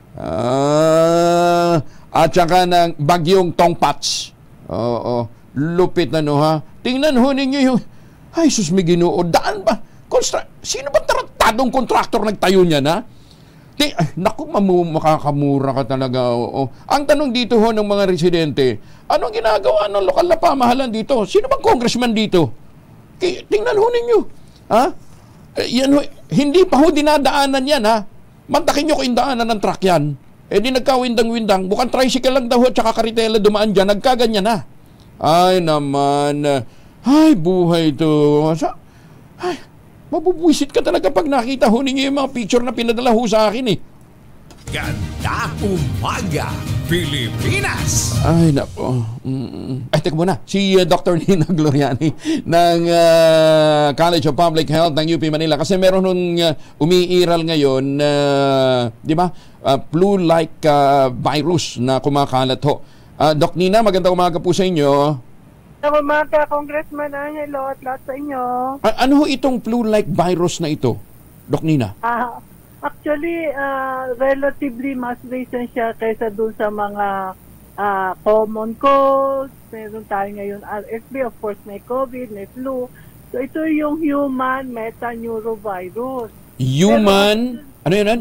At saka ng bagyong Tongpats. Oo, lupit na ha. Tingnan ho ninyo yung, ay sus may Ginoo, daan ba? Sino ba tratadong kontraktor nagtayo niya na? Naku, makakamura ka talaga. Ang tanong dito ho ng mga residente, anong ginagawa ng lokal na pamahalan dito? Sino bang congressman dito? Tingnan ho ninyo. Yan ho, hindi pa ho dinadaanan yan ha. Mantakin nyo kung daanan ng truck yan. Di nagkawindang-windang, bukang tricycle lang daw at saka karitela dumaan dyan, nagkaganyan na. Ay naman, ay buhay to. Ay, mabubuisit ka talaga pag nakita ho ninyo yung mga picture na pinadala ho sa akin eh. Ganda Umaga Pilipinas. Ay nako. Ay teka muna, si Dr. Nina Gloriani ng College of Public Health ng UP Manila kasi meron nung umiiral ngayon di ba? Flu-like virus na kumakalat ho. Doc Nina, magandang umaga po sa inyo. Magandang umaga, Congressman Angelo at lahat sa inyo. Ano ho itong flu-like virus na ito, Doc Nina? Actually, relatively mas recent siya kaysa dun sa mga common colds. Meron tayo ngayon RSV, of course may COVID, may flu. So ito yung human metaneurovirus. Human? Ano yun?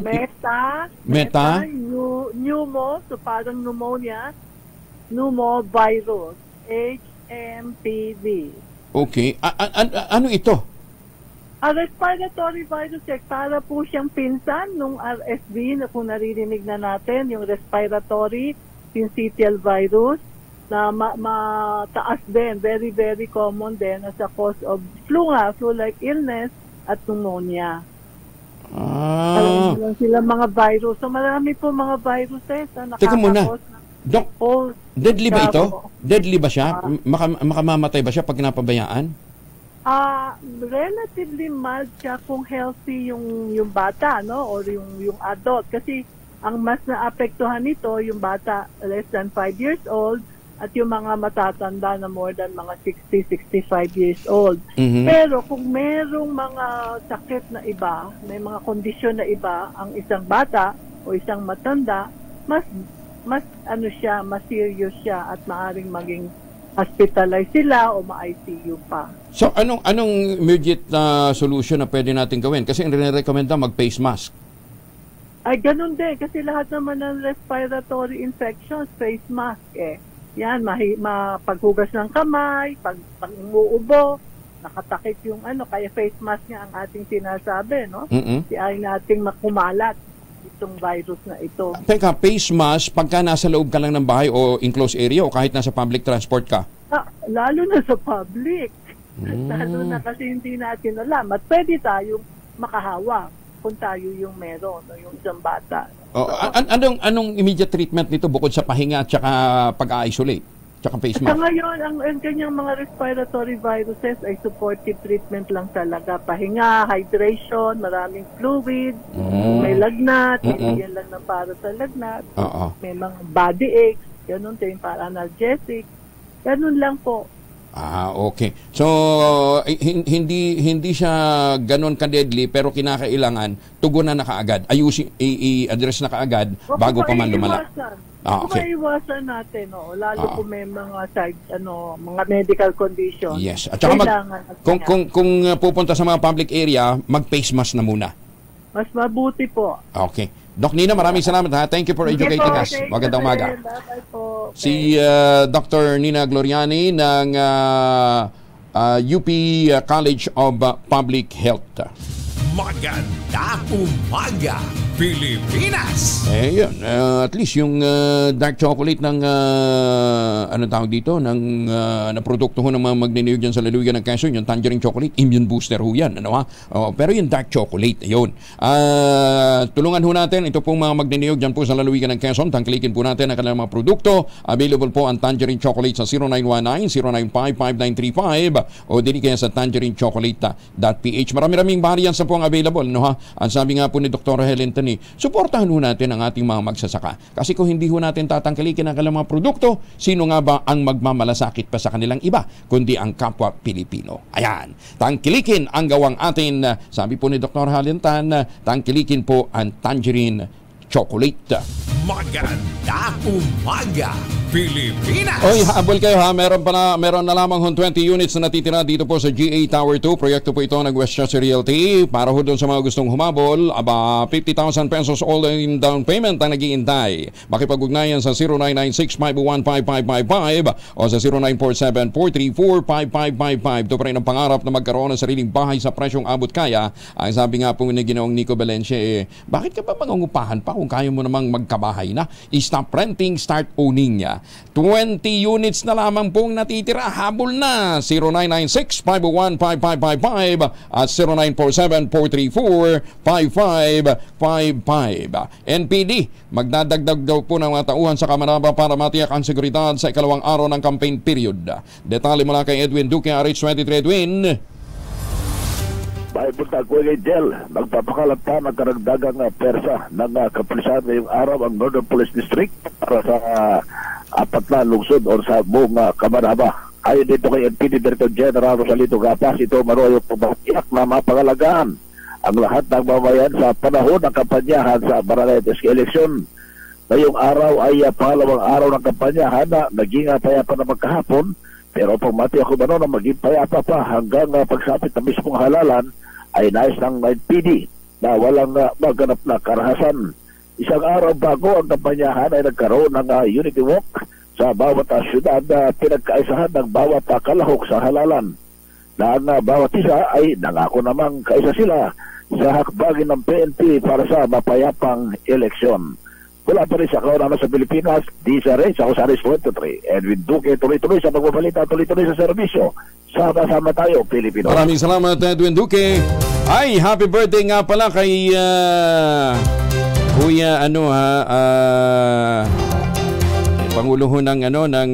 Pneumo, so parang pneumonia. Pneumovirus. HMPV. Okay. Ano ito? Respiratory virus check, para po siyang pinsan nung RSV na kung naririnig na natin, yung respiratory syncytial virus na mataas din, very very common din as a cause of flu-like illness at pneumonia. Lang sila mga virus. So marami po mga viruses na Teka muna. Doc, deadly ba ito? Deadly ba siya? Makamamatay ba siya pag napabayaan? Relatively mild siya kung healthy yung bata, no, or yung adult, kasi ang mas naapektuhan nito yung bata less than 5 years old at yung mga matatanda na more than mga 60-65 years old. Mm-hmm. Pero kung merong mga sakit na iba, may mga kondisyon na iba ang isang bata o isang matanda, mas serious siya at maaring maging hospitalize sila o ma-ICU pa. So anong immediate solution na pwede natin gawin? Kasi nire-recommenda mag-face mask. Ay, ganun din. Kasi lahat naman ng respiratory infections, face mask eh. Yan, paghugas ng kamay, pag umuubo, nakatakip yung kaya face mask nga ang ating sinasabi, no? Si ay nating makumalat itong virus na ito. Teka, face mask pagka nasa loob ka lang ng bahay o enclosed area o kahit nasa public transport ka? Lalo na sa public. Lalo na kasi hindi natin alam. At pwede tayong makahawa kung tayo yung meron o yung isang bata. Anong immediate treatment nito bukod sa pahinga at saka pag-isolate? Tsaka face mask? Sa ngayon, ang kanyang mga respiratory viruses ay supportive treatment lang talaga. Pahinga, hydration, maraming fluid, may lagnat, bibigyan lang ng para sa lagnat, may mga body aches, ganun din, para analgesic, ganun lang po. Okay. So, hindi siya ganun ka-deadly pero kinakailangan tugunan na kaagad. I-address na kaagad bago pa man lumala. Okay. Maiwasan natin, lalo kung may mga mga medical condition. Yes. At saka kung pupunta sa mga public area, mag-face mask na muna. Mas mabuti po. Okay. Doc Nina, maraming salamat ha. Thank you for educating us. Magandang umaga. Si Dr. Nina Gloriani ng UP College of Public Health. Magandang umaga, Pilipinas! Yun. At least yung dark chocolate ng ano tawag dito, ng na produkto ho ng mga magniniyog dyan sa lalawigan ng Quezon, yung tangerine chocolate, immune booster ho yan. Ano, ha? Pero yung dark chocolate, yun. Tulungan ho natin, ito pong mga magniniyog dyan po sa lalawigan ng Quezon, tangkilikin po natin ang kanilang mga produkto. Available po ang tangerine chocolate sa 0919-095-5935 o dili kaya sa tangerinechocolate.ph. Marami-raming variants na po ang available. No, ha? Ang sabi nga po ni Dr. Helen Tani, suportahan ho natin ang ating mga magsasaka. Kasi kung hindi ho natin tatangkilikin ang kanilang mga produkto, sino nga ba ang magmamalasakit pa sa kanilang iba, kundi ang kapwa Pilipino. Ayan, tangkilikin ang gawang atin. Sabi po ni Dr. Helen Tan, tangkilikin po ang tangerine chocolate. Magandang umaga, Pilipinas! Oy, habol kayo ha. Meron na lamang 20 units na natitira dito po sa GA Tower 2. Proyekto po ito ng Westchester Realty. Para ho doon sa mga gustong humabol, 50,000 pesos all-in down payment ang nag-iintay. Makipag-ugnayan sa 0996-515-5555 o sa 0947-434-5555. Ito pa rin ang pangarap na magkaroon ng sariling bahay sa presyong abot kaya. Ang sabi nga po ni Ginoong Nico Valencia, bakit ka pa mangungupahan pa kung kaya mo namang magkabahay na? Stop renting, start owning niya. 20 units na lamang pong natitira. Habol na. 0996-501-5555 at 0947-434-5555. NPD, magdadagdag daw po ng mga tauhan sa Kamanaba para matiyak ang seguridad sa ikalawang araw ng campaign period. Detalye mula kay Edwin Duque, RH23 Edwin. Bahay punta ko kay Jel, magpapakalata ng karagdagang persa ng kapulisan ngayong araw ang Northern Police District para sa apat na lungsod o sa buong Kamanaba. Ayon dito kay NPD Director General Rosalito Gapas, ito maroyo pumatiyak na mapangalagaan ang lahat ng mamayan sa panahon ng kampanyahan sa barangay election. Ngayong araw ay pangalawang araw ng kampanyahan na naging payapa na magkahapon, pero pagmati ako ba na maging payapa pa hanggang pagsapit na mismong halalan ay nais ng NPD na walang maganap na karahasan. Isang araw bago ang kampanyahan ay nagkaroon ng unity walk sa bawat syudad na pinagkaisahan ng bawat kalahok sa halalan. Na ang bawat isa ay nangako namang kaisa sila sa hakbangin ng PNP para sa mapayapang eleksyon. Wala pa rin sa kaunana sa Pilipinas, di sa rin sa Kusaris 23. Edwin Duque, tuloy-tuloy sa pagbabalita, tuloy-tuloy sa serbisyo. Sama-sama tayo, Pilipino. Maraming salamat, Edwin Duque. Ay, happy birthday nga pala kay Kuya Pangulo ho ng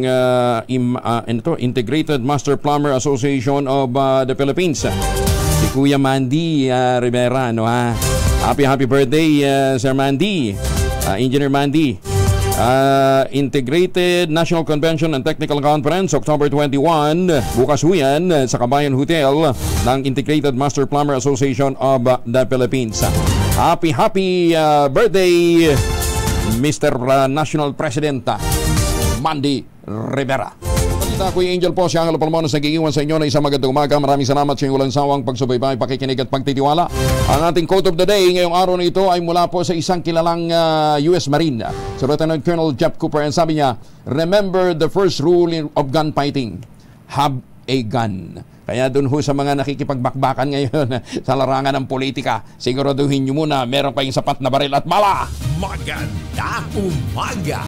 Integrated Master Plumber Association of the Philippines. Si Kuya Mandy Rivera, Happy birthday, Sir Mandy. Engineer Mandy. Integrated National Convention and Technical Conference, October 21. Bukas ho yan sa Kabayan Hotel ng Integrated Master Plumber Association of the Philippines. Happy birthday, Mr. National President Mandy Rivera. Ako yung Angel po, si Angelo Palmones, nag-iiwan sa inyo na isang magandang umaga. Maraming salamat sa inyong walang sawang pagsubaybay, pakikinig at pagtitiwala. Ang ating quote of the day ngayong araw na ito ay mula po sa isang kilalang US Marine, si Lieutenant Colonel Jeff Cooper. And sabi niya, remember the first rule of gunfighting, have a gun. Kaya dun ho sa mga nakikipagbakbakan ngayon sa larangan ng politika, siguraduhin nyo muna meron kayong sapat na baril at bala. Magandang umaga,